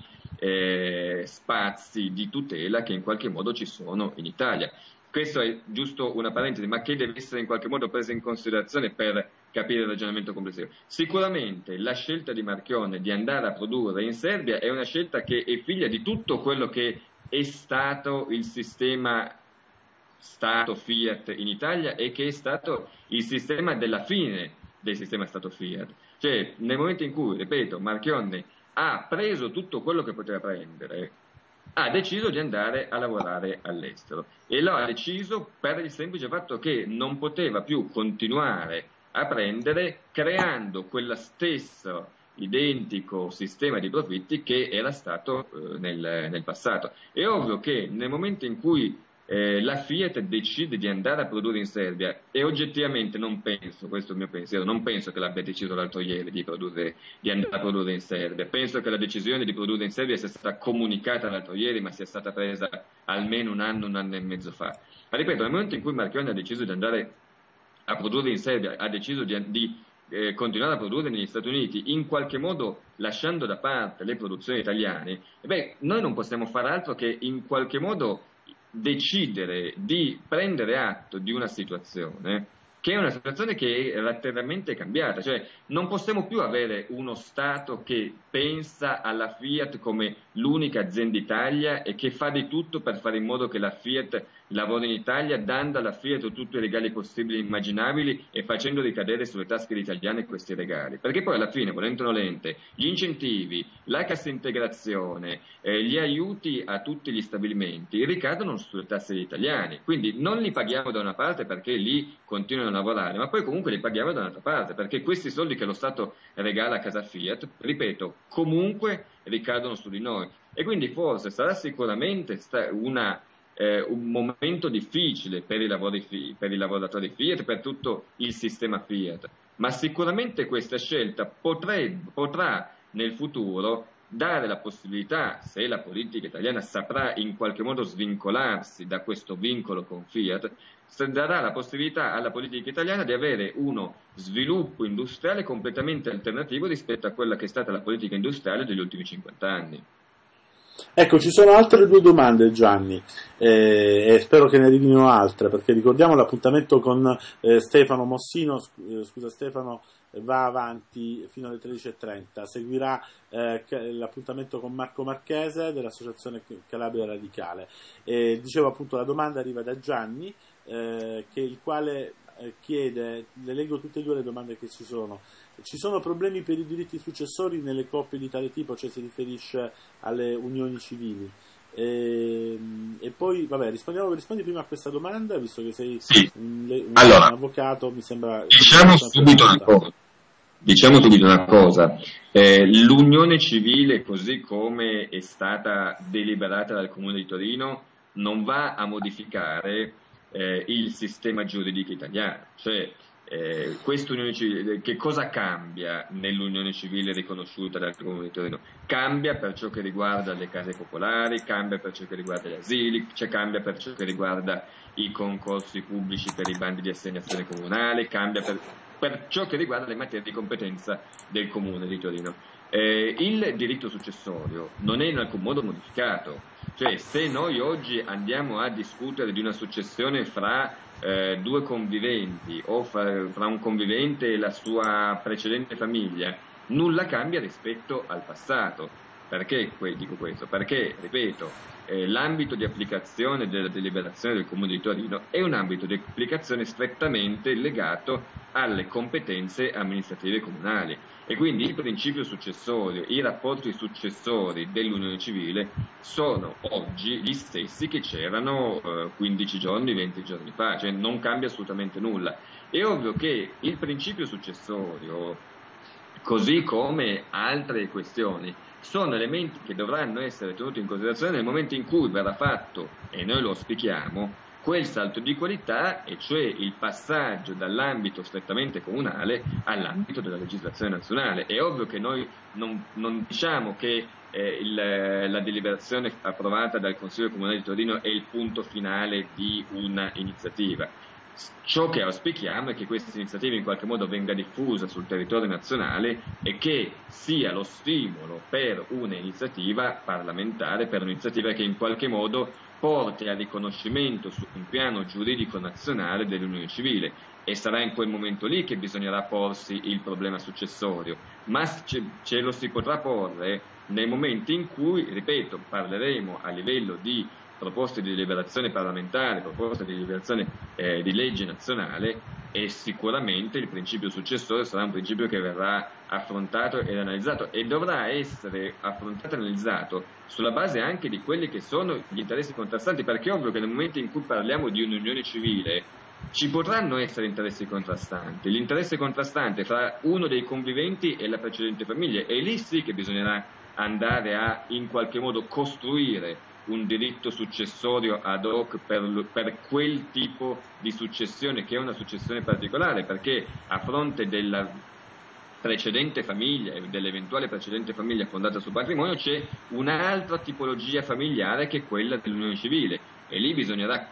spazi di tutela che in qualche modo ci sono in Italia. Questo è giusto una parentesi, ma che deve essere in qualche modo presa in considerazione per capire il ragionamento complessivo. Sicuramente la scelta di Marchionne di andare a produrre in Serbia è una scelta che è figlia di tutto quello che è stato il sistema Stato Fiat in Italia e che è stato il sistema della fine del sistema Stato Fiat. Cioè, nel momento in cui, ripeto, Marchionne ha preso tutto quello che poteva prendere, ha deciso di andare a lavorare all'estero e lo ha deciso per il semplice fatto che non poteva più continuare a prendere creando quella stessa identico sistema di profitti che era stato nel passato. È ovvio che nel momento in cui la Fiat decide di andare a produrre in Serbia, e oggettivamente non penso, questo è il mio pensiero, non penso che l'abbia deciso l'altro ieri di andare a produrre in Serbia, penso che la decisione di produrre in Serbia sia stata comunicata l'altro ieri, ma sia stata presa almeno un anno e mezzo fa. Ma ripeto, nel momento in cui Marchionne ha deciso di andare a produrre in Serbia, ha deciso di continuare a produrre negli Stati Uniti, in qualche modo lasciando da parte le produzioni italiane, noi non possiamo fare altro che in qualche modo decidere di prendere atto di una situazione che è una situazione che è letteralmente cambiata, cioè non possiamo più avere uno Stato che pensa alla Fiat come l'unica azienda Italia e che fa di tutto per fare in modo che la Fiat lavori in Italia, dando alla Fiat tutti i regali possibili e immaginabili e facendo ricadere sulle tasche degli italiani questi regali, perché poi alla fine, volente o nolente, gli incentivi, la cassa integrazione, gli aiuti a tutti gli stabilimenti ricadono sulle tasse degli italiani, quindi non li paghiamo da una parte perché lì continuano a lavorare, ma poi comunque li paghiamo da un'altra parte, perché questi soldi che lo Stato regala a casa Fiat, ripeto, comunque ricadono su di noi. E quindi forse sarà sicuramente un momento difficile per i lavoratori Fiat, per tutto il sistema Fiat, ma sicuramente questa scelta potrà nel futuro dare la possibilità, se la politica italiana saprà in qualche modo svincolarsi da questo vincolo con Fiat, darà la possibilità alla politica italiana di avere uno sviluppo industriale completamente alternativo rispetto a quella che è stata la politica industriale degli ultimi 50 anni. Ecco, ci sono altre 2 domande, Gianni, e spero che ne arrivino altre, perché ricordiamo l'appuntamento con Stefano Mossino. Scusa Stefano, va avanti fino alle 13:30, seguirà l'appuntamento con Marco Marchese dell'Associazione Calabria Radicale. Dicevo appunto, la domanda arriva da Gianni, il quale chiede, le leggo tutte e 2 le domande che ci sono. Ci sono problemi per i diritti successori nelle coppie di tale tipo, cioè si riferisce alle unioni civili. E poi, vabbè, rispondi prima a questa domanda, visto che sei un avvocato, mi sembra... Diciamo subito una cosa. L'unione civile, così come è stata deliberata dal Comune di Torino, non va ma il sistema giuridico italiano, cioè questa unione civile, che cosa cambia nell'unione civile riconosciuta dal Comune di Torino? Cambia per ciò che riguarda le case popolari, cambia per ciò che riguarda gli asili, cambia per ciò che riguarda i concorsi pubblici per i bandi di assegnazione comunale, cambia per ciò che riguarda le materie di competenza del Comune di Torino. Il diritto successorio non è in alcun modo modificato, cioè se noi oggi andiamo a discutere di una successione fra 2 conviventi o fra un convivente e la sua precedente famiglia, nulla cambia rispetto al passato. Perché dico questo? Perché, ripeto, l'ambito di applicazione della deliberazione del Comune di Torino è un ambito di applicazione strettamente legato alle competenze amministrative comunali e quindi il principio successorio, i rapporti successori dell'unione civile sono oggi gli stessi che c'erano 15 giorni, 20 giorni fa, cioè non cambia assolutamente nulla. È ovvio che il principio successorio, così come altre questioni, sono elementi che dovranno essere tenuti in considerazione nel momento in cui verrà fatto, e noi lo auspichiamo, quel salto di qualità, e cioè il passaggio dall'ambito strettamente comunale all'ambito della legislazione nazionale. È ovvio che noi non diciamo che la deliberazione approvata dal Consiglio Comunale di Torino è il punto finale di una iniziativa. Ciò che auspichiamo è che questa iniziativa in qualche modo venga diffusa sul territorio nazionale e che sia lo stimolo per un'iniziativa parlamentare, per un'iniziativa che in qualche modo porti al riconoscimento su un piano giuridico nazionale dell'unione civile. E sarà in quel momento lì che bisognerà porsi il problema successorio, ma ce lo si potrà porre nei momenti in cui, ripeto, parleremo a livello di proposte di deliberazione parlamentare, proposte di deliberazione di legge nazionale, e sicuramente il principio successore sarà un principio che verrà affrontato ed analizzato, e dovrà essere affrontato e analizzato sulla base anche di quelli che sono gli interessi contrastanti, perché è ovvio che nel momento in cui parliamo di un'unione civile ci potranno essere interessi contrastanti. L'interesse contrastante fra uno dei conviventi e la precedente famiglia, e lì sì che bisognerà andare a in qualche modo costruire un diritto successorio ad hoc per quel tipo di successione, che è una successione particolare, perché a fronte della precedente famiglia e dell'eventuale precedente famiglia fondata sul patrimonio c'è un'altra tipologia familiare che è quella dell'unione civile, e lì bisognerà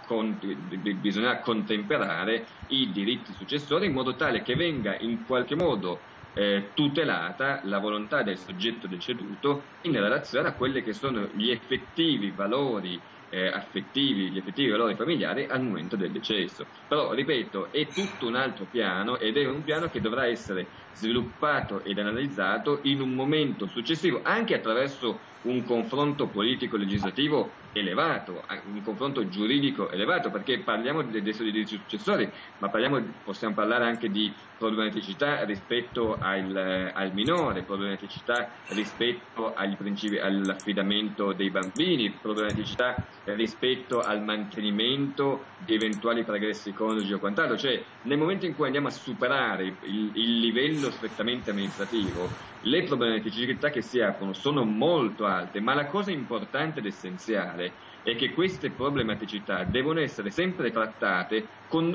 contemperare i diritti successori in modo tale che venga in qualche modo tutelata la volontà del soggetto deceduto in relazione a quelli che sono gli effettivi valori affettivi, gli effettivi valori familiari al momento del decesso. Però, ripeto, è tutto un altro piano, ed è un piano che dovrà essere sviluppato ed analizzato in un momento successivo, anche attraverso un confronto politico-legislativo elevato, un confronto giuridico elevato, perché parliamo adesso di diritti successori, ma possiamo parlare anche di problematicità rispetto al minore, problematicità rispetto agli principi, all'affidamento dei bambini, problematicità rispetto al mantenimento di eventuali pregressi coniugi o quant'altro. Cioè, nel momento in cui andiamo a superare il livello strettamente amministrativo, le problematicità che si aprono sono molto alte, ma la cosa importante ed essenziale è che queste problematicità devono essere sempre trattate con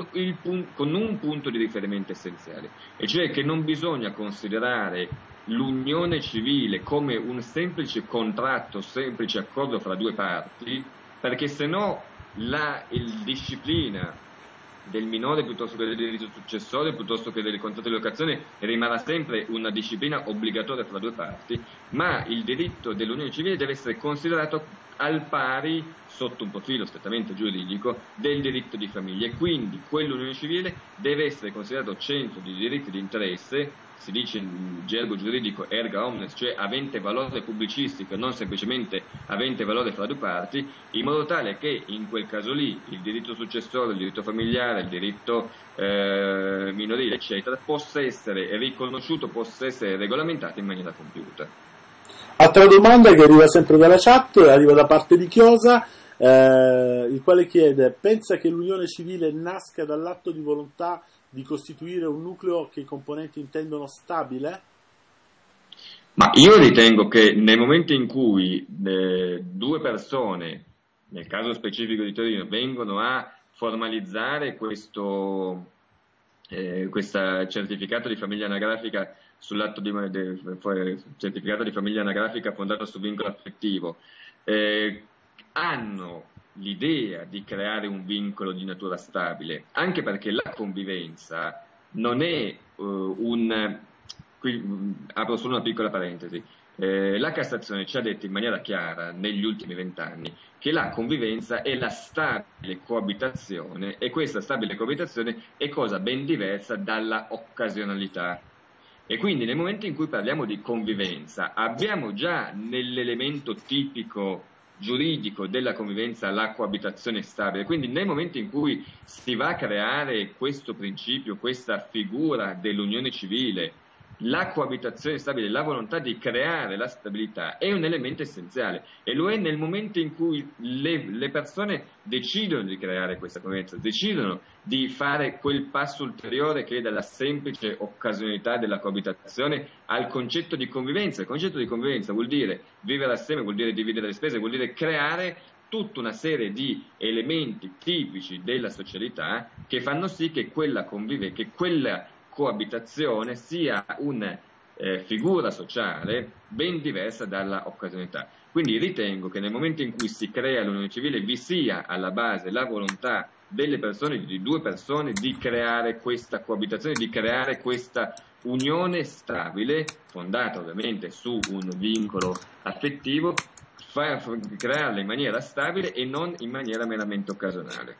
un punto di riferimento essenziale, e cioè che non bisogna considerare l'unione civile come un semplice contratto, semplice accordo fra due parti, perché se no il disciplina del minore piuttosto che del diritto successorio, piuttosto che del contratto di locazione, rimarrà sempre una disciplina obbligatoria fra due parti, ma il diritto dell'unione civile deve essere considerato al pari, sotto un profilo strettamente giuridico, del diritto di famiglia, e quindi quell'unione civile deve essere considerato centro di diritti di interesse, si dice in gergo giuridico erga omnes, cioè avente valore pubblicistico, non semplicemente avente valore fra due parti, in modo tale che in quel caso lì il diritto successorio, il diritto familiare, il diritto minorile, eccetera, possa essere riconosciuto, possa essere regolamentato in maniera compiuta. Altra domanda che arriva sempre dalla chat, arriva da parte di Chiosa, il quale chiede: pensa che l'unione civile nasca dall'atto di volontà di costituire un nucleo che i componenti intendono stabile? Ma io ritengo che nel momento in cui due persone, nel caso specifico di Torino, vengono a formalizzare questo certificato di famiglia anagrafica sull'atto certificato di famiglia anagrafica fondato sul vincolo affettivo, hanno l'idea di creare un vincolo di natura stabile, anche perché la convivenza non è qui apro solo una piccola parentesi. La Cassazione ci ha detto in maniera chiara negli ultimi 20 anni che la convivenza è la stabile coabitazione, e questa stabile coabitazione è cosa ben diversa dalla occasionalità. E quindi nel momento in cui parliamo di convivenza abbiamo già nell'elemento tipico giuridico della convivenza la coabitazione stabile. Quindi nel momento in cui si va a creare questo principio, questa figura dell'unione civile, la coabitazione stabile, la volontà di creare la stabilità è un elemento essenziale, e lo è nel momento in cui le persone decidono di creare questa convivenza, decidono di fare quel passo ulteriore che è dalla semplice occasionalità della coabitazione al concetto di convivenza. Il concetto di convivenza vuol dire vivere assieme, vuol dire dividere le spese, vuol dire creare tutta una serie di elementi tipici della socialità che fanno sì che quella coabitazione sia una figura sociale ben diversa dalla occasionalità. Quindi ritengo che nel momento in cui si crea l'unione civile vi sia alla base la volontà delle persone, di due persone, di creare questa coabitazione, di creare questa unione stabile, fondata ovviamente su un vincolo affettivo, crearla in maniera stabile e non in maniera meramente occasionale.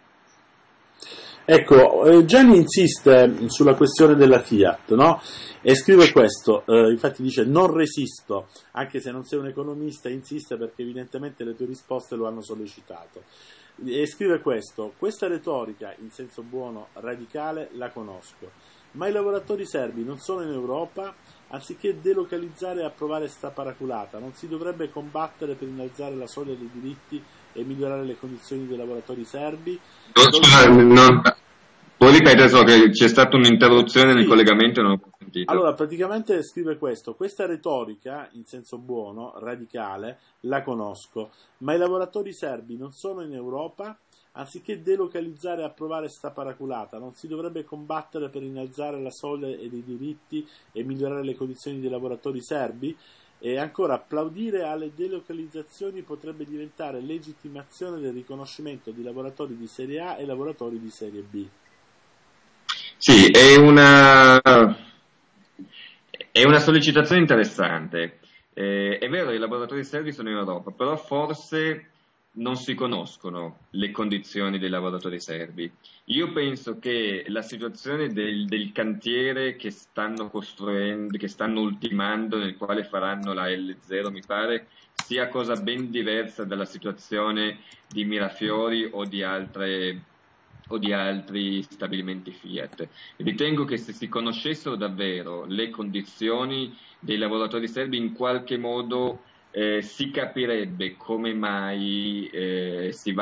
Ecco, Gianni insiste sulla questione della Fiat, no? E scrive questo, infatti dice: non resisto, anche se non sei un economista, insiste perché evidentemente le tue risposte lo hanno sollecitato. E scrive questo: questa retorica, in senso buono, radicale, la conosco, ma i lavoratori serbi non sono in Europa. Anziché delocalizzare e approvare sta paraculata, non si dovrebbe combattere per innalzare la soglia dei diritti e migliorare le condizioni dei lavoratori serbi? Puoi ripetere, so che c'è stata un'interruzione nel collegamento e non ho sentito. Allora, praticamente scrive questo: questa retorica, in senso buono, radicale, la conosco, ma i lavoratori serbi non sono in Europa. Anziché delocalizzare e approvare sta paraculata, non si dovrebbe combattere per innalzare la soglia dei diritti e migliorare le condizioni dei lavoratori serbi? E ancora, applaudire alle delocalizzazioni potrebbe diventare legittimazione del riconoscimento di lavoratori di serie A e lavoratori di serie B. Sì, è una sollecitazione interessante. È vero che i lavoratori serbi sono in Europa, però forse non si conoscono le condizioni dei lavoratori serbi. Io penso che la situazione del cantiere che stanno costruendo, che stanno ultimando, nel quale faranno la L0, mi pare, sia cosa ben diversa dalla situazione di Mirafiori o di altri stabilimenti Fiat. Ritengo che se si conoscessero davvero le condizioni dei lavoratori serbi, in qualche modo si capirebbe come mai si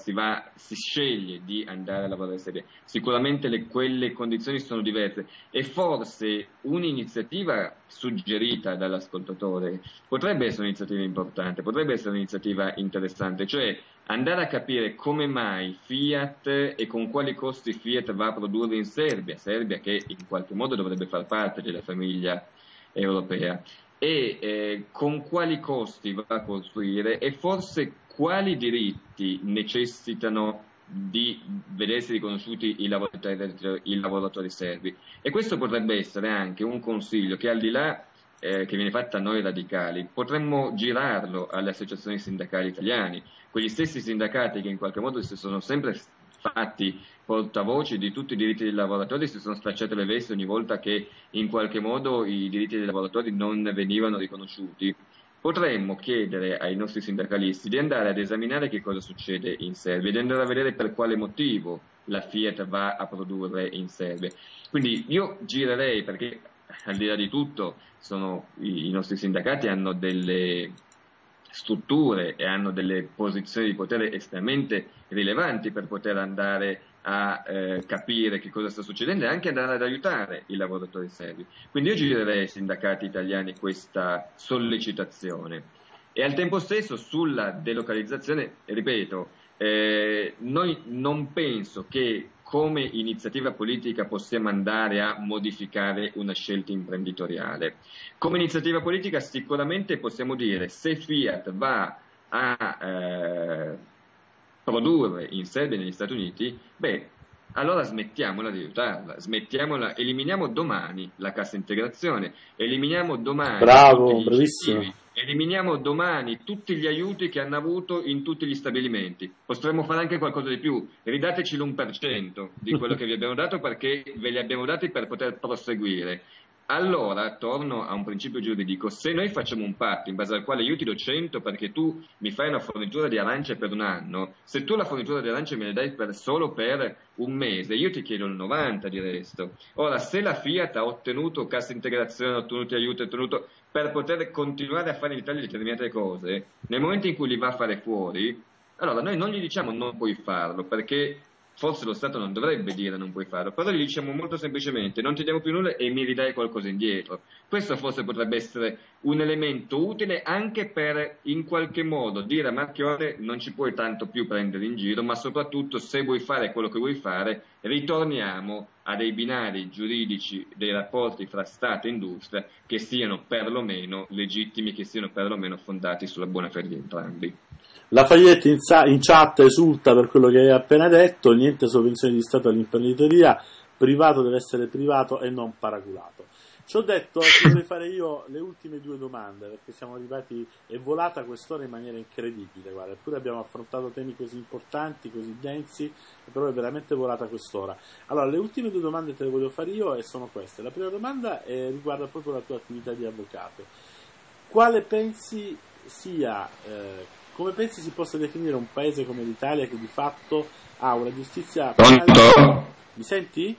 sceglie di andare a lavorare in Serbia. Sicuramente quelle condizioni sono diverse e forse un'iniziativa suggerita dall'ascoltatore potrebbe essere un'iniziativa importante, potrebbe essere un'iniziativa interessante, cioè andare a capire come mai Fiat e con quali costi Fiat va a produrre in Serbia che in qualche modo dovrebbe far parte della famiglia europea, e con quali costi va a costruire e forse quali diritti necessitano di vedersi riconosciuti i lavoratori serbi. E questo potrebbe essere anche un consiglio che, al di là che viene fatto a noi radicali, potremmo girarlo alle associazioni sindacali italiane, quegli stessi sindacati che in qualche modo si sono sempre fatti portavoci di tutti i diritti dei lavoratori, si sono stracciate le vesti ogni volta che in qualche modo i diritti dei lavoratori non venivano riconosciuti. Potremmo chiedere ai nostri sindacalisti di andare ad esaminare che cosa succede in Serbia, di andare a vedere per quale motivo la Fiat va a produrre in Serbia. Quindi io girerei, perché al di là di tutto i nostri sindacati hanno delle strutture e hanno delle posizioni di potere estremamente rilevanti per poter andare a capire che cosa sta succedendo e anche andare ad aiutare i lavoratori serbi. Quindi io girerei ai sindacati italiani questa sollecitazione. E al tempo stesso sulla delocalizzazione, ripeto, noi non penso che come iniziativa politica possiamo andare a modificare una scelta imprenditoriale. Come iniziativa politica sicuramente possiamo dire: se Fiat va a produrre in Serbia e negli Stati Uniti, allora smettiamola di aiutarla, eliminiamo domani la cassa integrazione, eliminiamo domani tutti gli incentivi, eliminiamo domani tutti gli aiuti che hanno avuto in tutti gli stabilimenti. Potremmo fare anche qualcosa di più: ridateci l'1% di quello che vi abbiamo dato, perché ve li abbiamo dati per poter proseguire. Allora, torno a un principio giuridico: se noi facciamo un patto in base al quale io ti do 100 perché tu mi fai una fornitura di arance per un anno, se tu la fornitura di arance me ne dai solo per un mese, io ti chiedo il 90 di resto. Ora, se la Fiat ha ottenuto cassa integrazione, ha ottenuto aiuto, per poter continuare a fare in Italia determinate cose, nel momento in cui li va a fare fuori, allora noi non gli diciamo non puoi farlo, perché forse lo Stato non dovrebbe dire non puoi farlo, però gli diciamo molto semplicemente: non ti diamo più nulla e mi ridai qualcosa indietro. Questo forse potrebbe essere un elemento utile anche per in qualche modo dire a Marchionne: non ci puoi tanto più prendere in giro, ma soprattutto, se vuoi fare quello che vuoi fare, ritorniamo a dei binari giuridici, dei rapporti fra Stato e industria che siano perlomeno legittimi, che siano perlomeno fondati sulla buona fede di entrambi. Lafayette in chat esulta per quello che hai appena detto: niente sovvenzioni di Stato all'imprenditoria, privato deve essere privato e non paraculato. Ci ho detto che dovrei fare io le ultime due domande, perché siamo arrivati, è volata quest'ora in maniera incredibile, guarda, eppure abbiamo affrontato temi così importanti, così densi, però è veramente volata quest'ora. Allora, le ultime due domande te le voglio fare io e sono queste. La prima domanda riguarda proprio la tua attività di avvocato. Quale pensi sia come pensi si possa definire un paese come l'Italia che di fatto ha una giustizia penale? Pronto? Mi senti?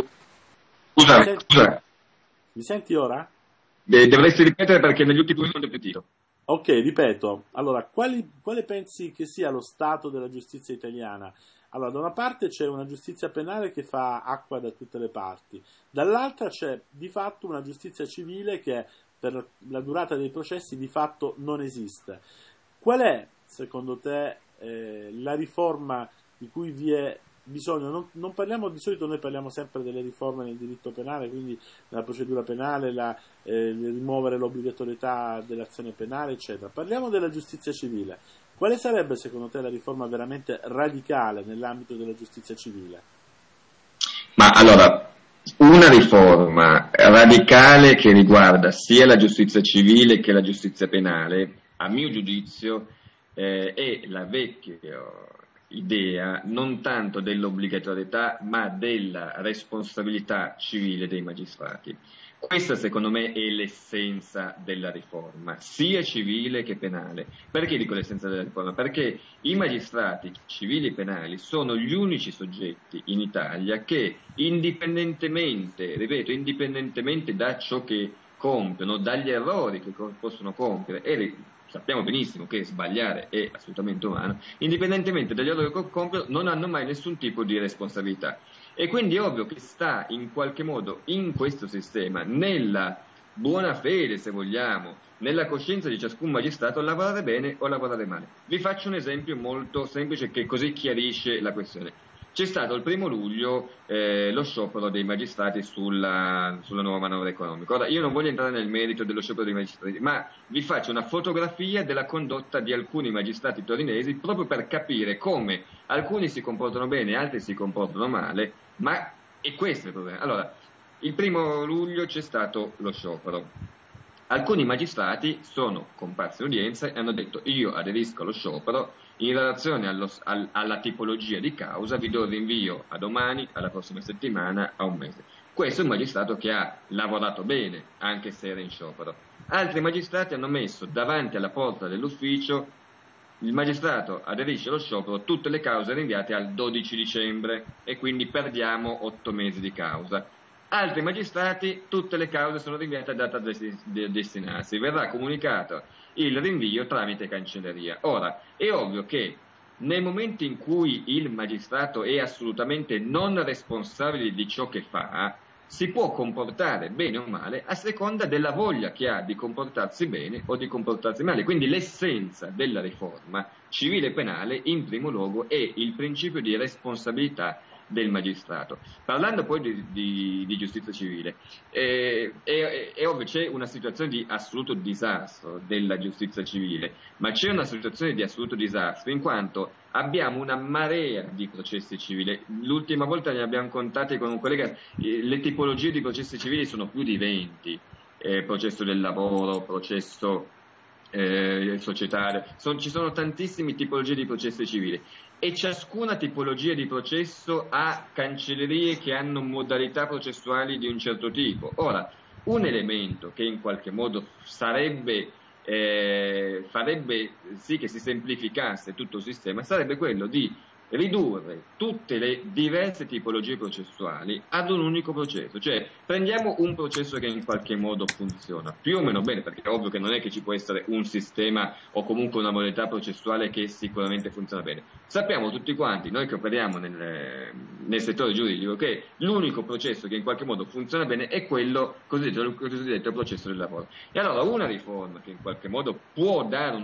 Scusa. Mi senti ora? Dovresti ripetere perché negli ultimi 2 minuti ho sentito. Ok, ripeto. Allora, quale pensi che sia lo stato della giustizia italiana? Allora, da una parte c'è una giustizia penale che fa acqua da tutte le parti, dall'altra c'è di fatto una giustizia civile che per la durata dei processi di fatto non esiste. Qual è, secondo te, la riforma di cui vi è bisogno? Non parliamo di solito, noi parliamo sempre delle riforme nel diritto penale, quindi la procedura penale, rimuovere l'obbligatorietà dell'azione penale, eccetera. Parliamo della giustizia civile. Quale sarebbe secondo te la riforma veramente radicale nell'ambito della giustizia civile? Ma allora, una riforma radicale che riguarda sia la giustizia civile che la giustizia penale, a mio giudizio, è la vecchia idea non tanto dell'obbligatorietà ma della responsabilità civile dei magistrati. Questa secondo me è l'essenza della riforma, sia civile che penale. Perché dico l'essenza della riforma? Perché i magistrati civili e penali sono gli unici soggetti in Italia che indipendentemente da ciò che compiono, dagli errori che possono compiere, e sappiamo benissimo che sbagliare è assolutamente umano, indipendentemente dagli errori che compiono, non hanno mai nessun tipo di responsabilità. E quindi è ovvio che sta in qualche modo in questo sistema, nella buona fede, se vogliamo, nella coscienza di ciascun magistrato, lavorare bene o lavorare male. Vi faccio un esempio molto semplice che così chiarisce la questione. C'è stato il 1° luglio lo sciopero dei magistrati sulla nuova manovra economica. Ora, io non voglio entrare nel merito dello sciopero dei magistrati, ma vi faccio una fotografia della condotta di alcuni magistrati torinesi proprio per capire come alcuni si comportano bene e altri si comportano male, ma è questo il problema. Allora, il 1° luglio c'è stato lo sciopero. Alcuni magistrati sono comparsi in udienza e hanno detto: io aderisco allo sciopero, in relazione alla tipologia di causa vi do il rinvio a domani, alla prossima settimana, a un mese. Questo è un magistrato che ha lavorato bene, anche se era in sciopero. Altri magistrati hanno messo davanti alla porta dell'ufficio: il magistrato aderisce allo sciopero, tutte le cause rinviate al 12 dicembre e quindi perdiamo 8 mesi di causa. Altri magistrati, tutte le cause sono rinviate a data da destinarsi, verrà comunicato il rinvio tramite cancelleria. Ora, è ovvio che nel momento in cui il magistrato è assolutamente non responsabile di ciò che fa, si può comportare bene o male a seconda della voglia che ha di comportarsi bene o di comportarsi male. Quindi l'essenza della riforma civile e penale, in primo luogo, è il principio di responsabilità del magistrato. Parlando poi di giustizia civile, è ovvio c'è una situazione di assoluto disastro della giustizia civile, ma c'è una situazione di assoluto disastro in quanto abbiamo una marea di processi civili. L'ultima volta ne abbiamo contati con un collega, le tipologie di processi civili sono più di 20, processo del lavoro, processo societario, ci sono tantissime tipologie di processi civili e ciascuna tipologia di processo ha cancellerie che hanno modalità processuali di un certo tipo. Ora, un elemento che in qualche modo farebbe sì che si semplificasse tutto il sistema sarebbe quello di ridurre tutte le diverse tipologie processuali ad un unico processo. Cioè, prendiamo un processo che in qualche modo funziona, più o meno bene, perché è ovvio che non è che ci può essere un sistema o comunque una modalità processuale che sicuramente funziona bene. Sappiamo tutti quanti, noi che operiamo nel settore giuridico, che l'unico processo che in qualche modo funziona bene è quello cosiddetto processo del lavoro. E allora una riforma che in qualche modo può dare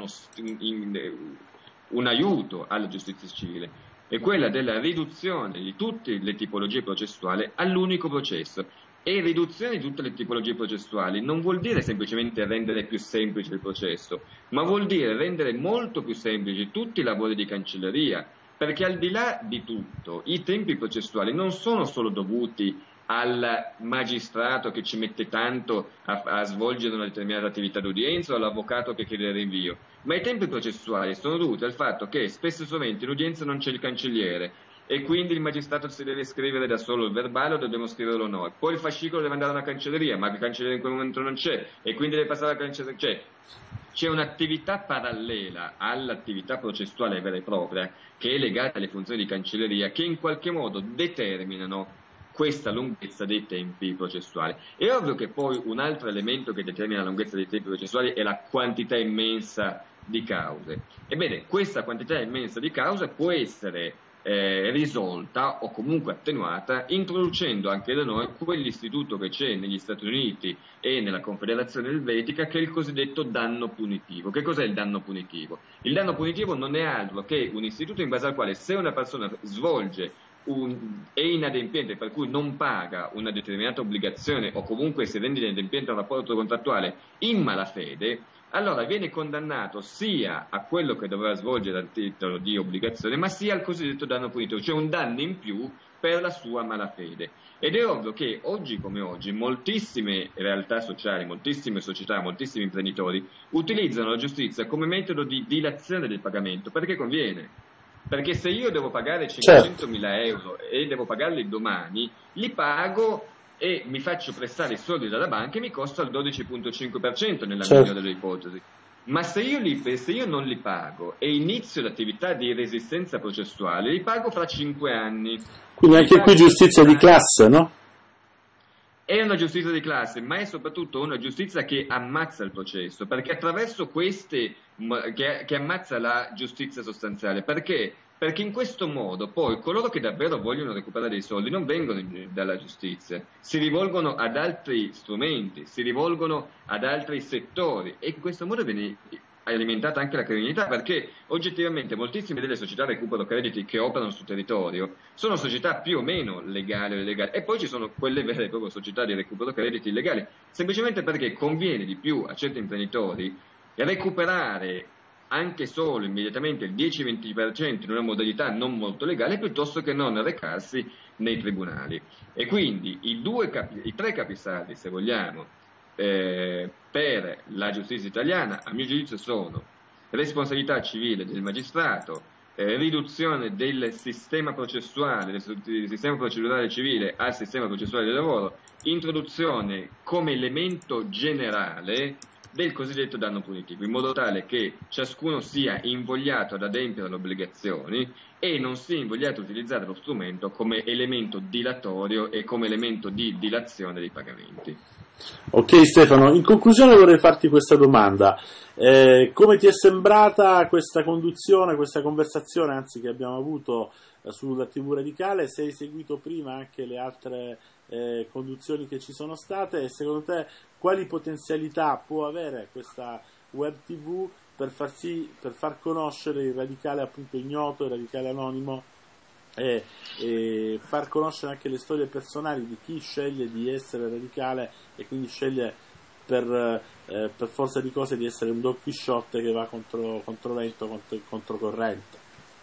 un aiuto alla giustizia civile è quella della riduzione di tutte le tipologie processuali all'unico processo. E riduzione di tutte le tipologie processuali non vuol dire semplicemente rendere più semplice il processo, ma vuol dire rendere molto più semplici tutti i lavori di cancelleria, perché al di là di tutto i tempi processuali non sono solo dovuti al magistrato che ci mette tanto a svolgere una determinata attività d'udienza o all'avvocato che chiede il rinvio, ma i tempi processuali sono dovuti al fatto che spesso e sovente in udienza non c'è il cancelliere, e quindi il magistrato si deve scrivere da solo il verbale o dobbiamo scriverlo noi. Poi il fascicolo deve andare alla cancelleria, ma il cancelliere in quel momento non c'è e quindi deve passare alla cancelleria. C'è un'attività parallela all'attività processuale vera e propria che è legata alle funzioni di cancelleria che in qualche modo determinano questa lunghezza dei tempi processuali. È ovvio che poi un altro elemento che determina la lunghezza dei tempi processuali è la quantità immensa di cause. Ebbene, questa quantità immensa di cause può essere risolta o comunque attenuata introducendo anche da noi quell'istituto che c'è negli Stati Uniti e nella Confederazione Elvetica che è il cosiddetto danno punitivo. Che cos'è il danno punitivo? Il danno punitivo non è altro che un istituto in base al quale se una persona è inadempiente, per cui non paga una determinata obbligazione o comunque si rende inadempiente a un rapporto contrattuale in malafede, allora viene condannato sia a quello che doveva svolgere a titolo di obbligazione, ma sia al cosiddetto danno punitivo, cioè un danno in più per la sua malafede. Ed è ovvio che oggi come oggi moltissime realtà sociali, moltissime società, moltissimi imprenditori utilizzano la giustizia come metodo di dilazione del pagamento, perché conviene. Perché se io devo pagare 500.000 euro e devo pagarli domani, li pago e mi faccio prestare i soldi dalla banca e mi costa il 12,5% nella migliore delle ipotesi. Ma se io non li pago e inizio l'attività di resistenza processuale, li pago fra 5 anni. Quindi anche qui giustizia di classe, no? È una giustizia di classe, ma è soprattutto una giustizia che ammazza il processo, perché attraverso queste, che ammazza la giustizia sostanziale, perché in questo modo poi coloro che davvero vogliono recuperare dei soldi non vengono dalla giustizia, si rivolgono ad altri strumenti, si rivolgono ad altri settori e in questo modo viene alimentata anche la criminalità, perché oggettivamente moltissime delle società recupero crediti che operano sul territorio sono società più o meno legali o illegali e poi ci sono quelle vere e proprie società di recupero crediti illegali, semplicemente perché conviene di più a certi imprenditori recuperare anche solo immediatamente il 10-20% in una modalità non molto legale piuttosto che non recarsi nei tribunali. E quindi i tre capisaldi, se vogliamo, per la giustizia italiana, a mio giudizio, sono responsabilità civile del magistrato, riduzione del sistema processuale, del sistema procedurale civile al sistema processuale del lavoro, introduzione come elemento generale del cosiddetto danno punitivo, in modo tale che ciascuno sia invogliato ad adempiere alle obbligazioni e non sia invogliato a utilizzare lo strumento come elemento dilatorio e come elemento di dilazione dei pagamenti. Ok Stefano, in conclusione vorrei farti questa domanda. Come ti è sembrata questa conduzione, questa conversazione anzi che abbiamo avuto sulla TV radicale? Se hai seguito prima anche le altre conduzioni che ci sono state e secondo te quali potenzialità può avere questa web TV per far conoscere il radicale appunto ignoto, il radicale anonimo e far conoscere anche le storie personali di chi sceglie di essere radicale e quindi sceglie per forza di cose di essere un Don Chisciotte che va contro vento, contro corrente.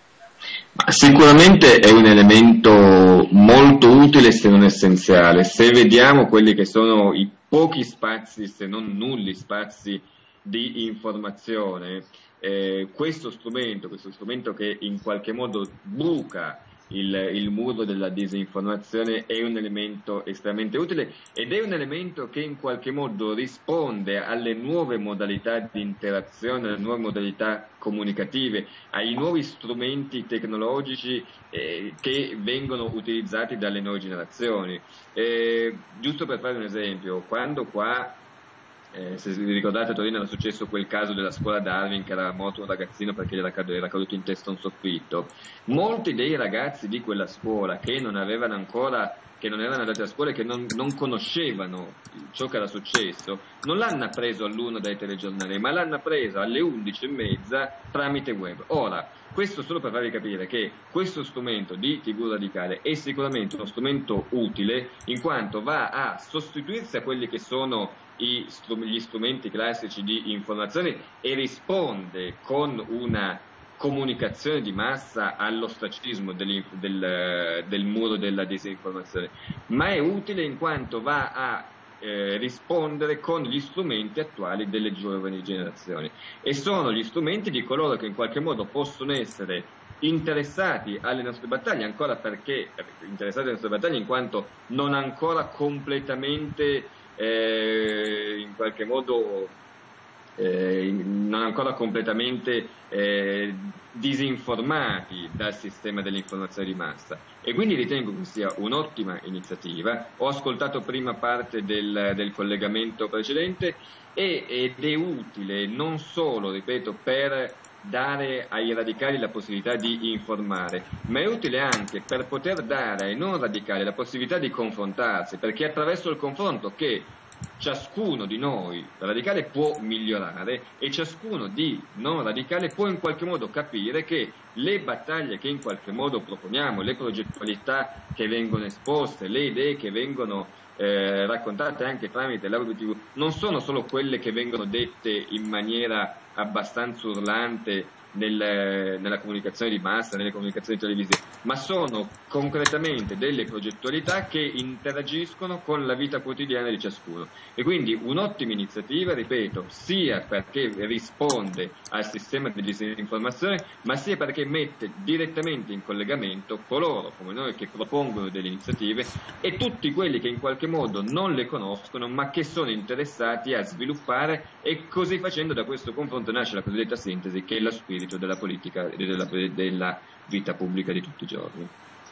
Ma sicuramente è un elemento molto utile se non essenziale. Se vediamo quelli che sono i pochi spazi, se non nulli spazi di informazione, questo strumento che in qualche modo buca il muro della disinformazione è un elemento estremamente utile ed è un elemento che in qualche modo risponde alle nuove modalità di interazione, alle nuove modalità comunicative, ai nuovi strumenti tecnologici che vengono utilizzati dalle nuove generazioni. Giusto per fare un esempio, quando qua se vi ricordate a Torino era successo quel caso della scuola Darwin che era morto un ragazzino perché gli era caduto in testa un soffitto, molti dei ragazzi di quella scuola che non erano andati a scuola e che non conoscevano ciò che era successo non l'hanno appreso all'1 dai telegiornali ma l'hanno appreso alle 11:30 tramite web. Ora, questo solo per farvi capire che questo strumento di TV radicale è sicuramente uno strumento utile in quanto va a sostituirsi a quelli che sono gli strumenti classici di informazione e risponde con una comunicazione di massa all'ostracismo del muro della disinformazione, ma è utile in quanto va a rispondere con gli strumenti attuali delle giovani generazioni e sono gli strumenti di coloro che in qualche modo possono essere interessati alle nostre battaglie, ancora perché interessati alle nostre battaglie in quanto non ancora completamente in qualche modo non ancora completamente disinformati dal sistema dell'informazione di massa, e quindi ritengo che sia un'ottima iniziativa. Ho ascoltato prima parte del collegamento precedente ed è utile non solo, ripeto, per dare ai radicali la possibilità di informare, ma è utile anche per poter dare ai non radicali la possibilità di confrontarsi, perché è attraverso il confronto che ciascuno di noi radicale può migliorare e ciascuno di non radicale può in qualche modo capire che le battaglie che in qualche modo proponiamo, le progettualità che vengono esposte, le idee che vengono raccontate anche tramite l'audio TV, non sono solo quelle che vengono dette in maniera abbastanza urlante nella comunicazione di massa, nelle comunicazioni televisive, ma sono concretamente delle progettualità che interagiscono con la vita quotidiana di ciascuno. E quindi un'ottima iniziativa, ripeto, sia perché risponde al sistema di disinformazione, ma sia perché mette direttamente in collegamento coloro come noi che propongono delle iniziative e tutti quelli che in qualche modo non le conoscono ma che sono interessati a sviluppare, e così facendo da questo confronto nasce la cosiddetta sintesi, che è lo spirito della politica e della vita pubblica di tutti i giorni.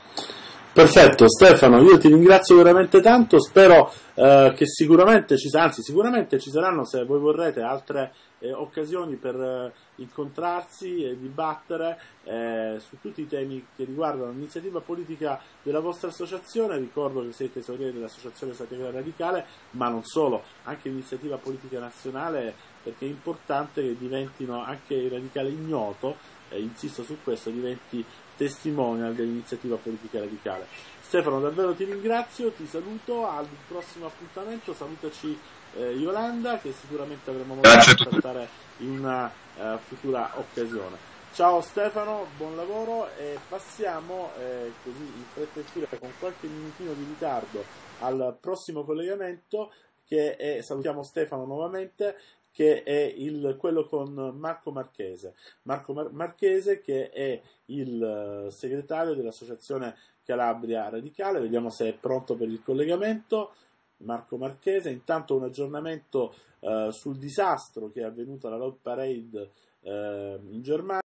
Perfetto Stefano, io ti ringrazio veramente tanto, spero che sicuramente sicuramente ci saranno, se voi vorrete, altre occasioni per incontrarsi e dibattere su tutti i temi che riguardano l'iniziativa politica della vostra associazione. Ricordo che siete tesoriere dell'Associazione Satirica Radicale, ma non solo, anche l'iniziativa politica nazionale, perché è importante che diventino anche i radicali ignoto, insisto su questo, diventi testimonial dell'iniziativa politica radicale. Stefano, davvero ti ringrazio, ti saluto, al prossimo appuntamento, salutaci Yolanda, che sicuramente avremo modo di trattare in una futura occasione. Ciao Stefano, buon lavoro, e passiamo così in fretta e furia, con qualche minutino di ritardo, al prossimo collegamento, che è, salutiamo Stefano nuovamente, che è quello con Marco Marchese. Marco Marchese, che è il segretario dell'Associazione Calabria Radicale. Vediamo se è pronto per il collegamento. Marco Marchese, intanto un aggiornamento sul disastro che è avvenuto alla Road Parade in Germania.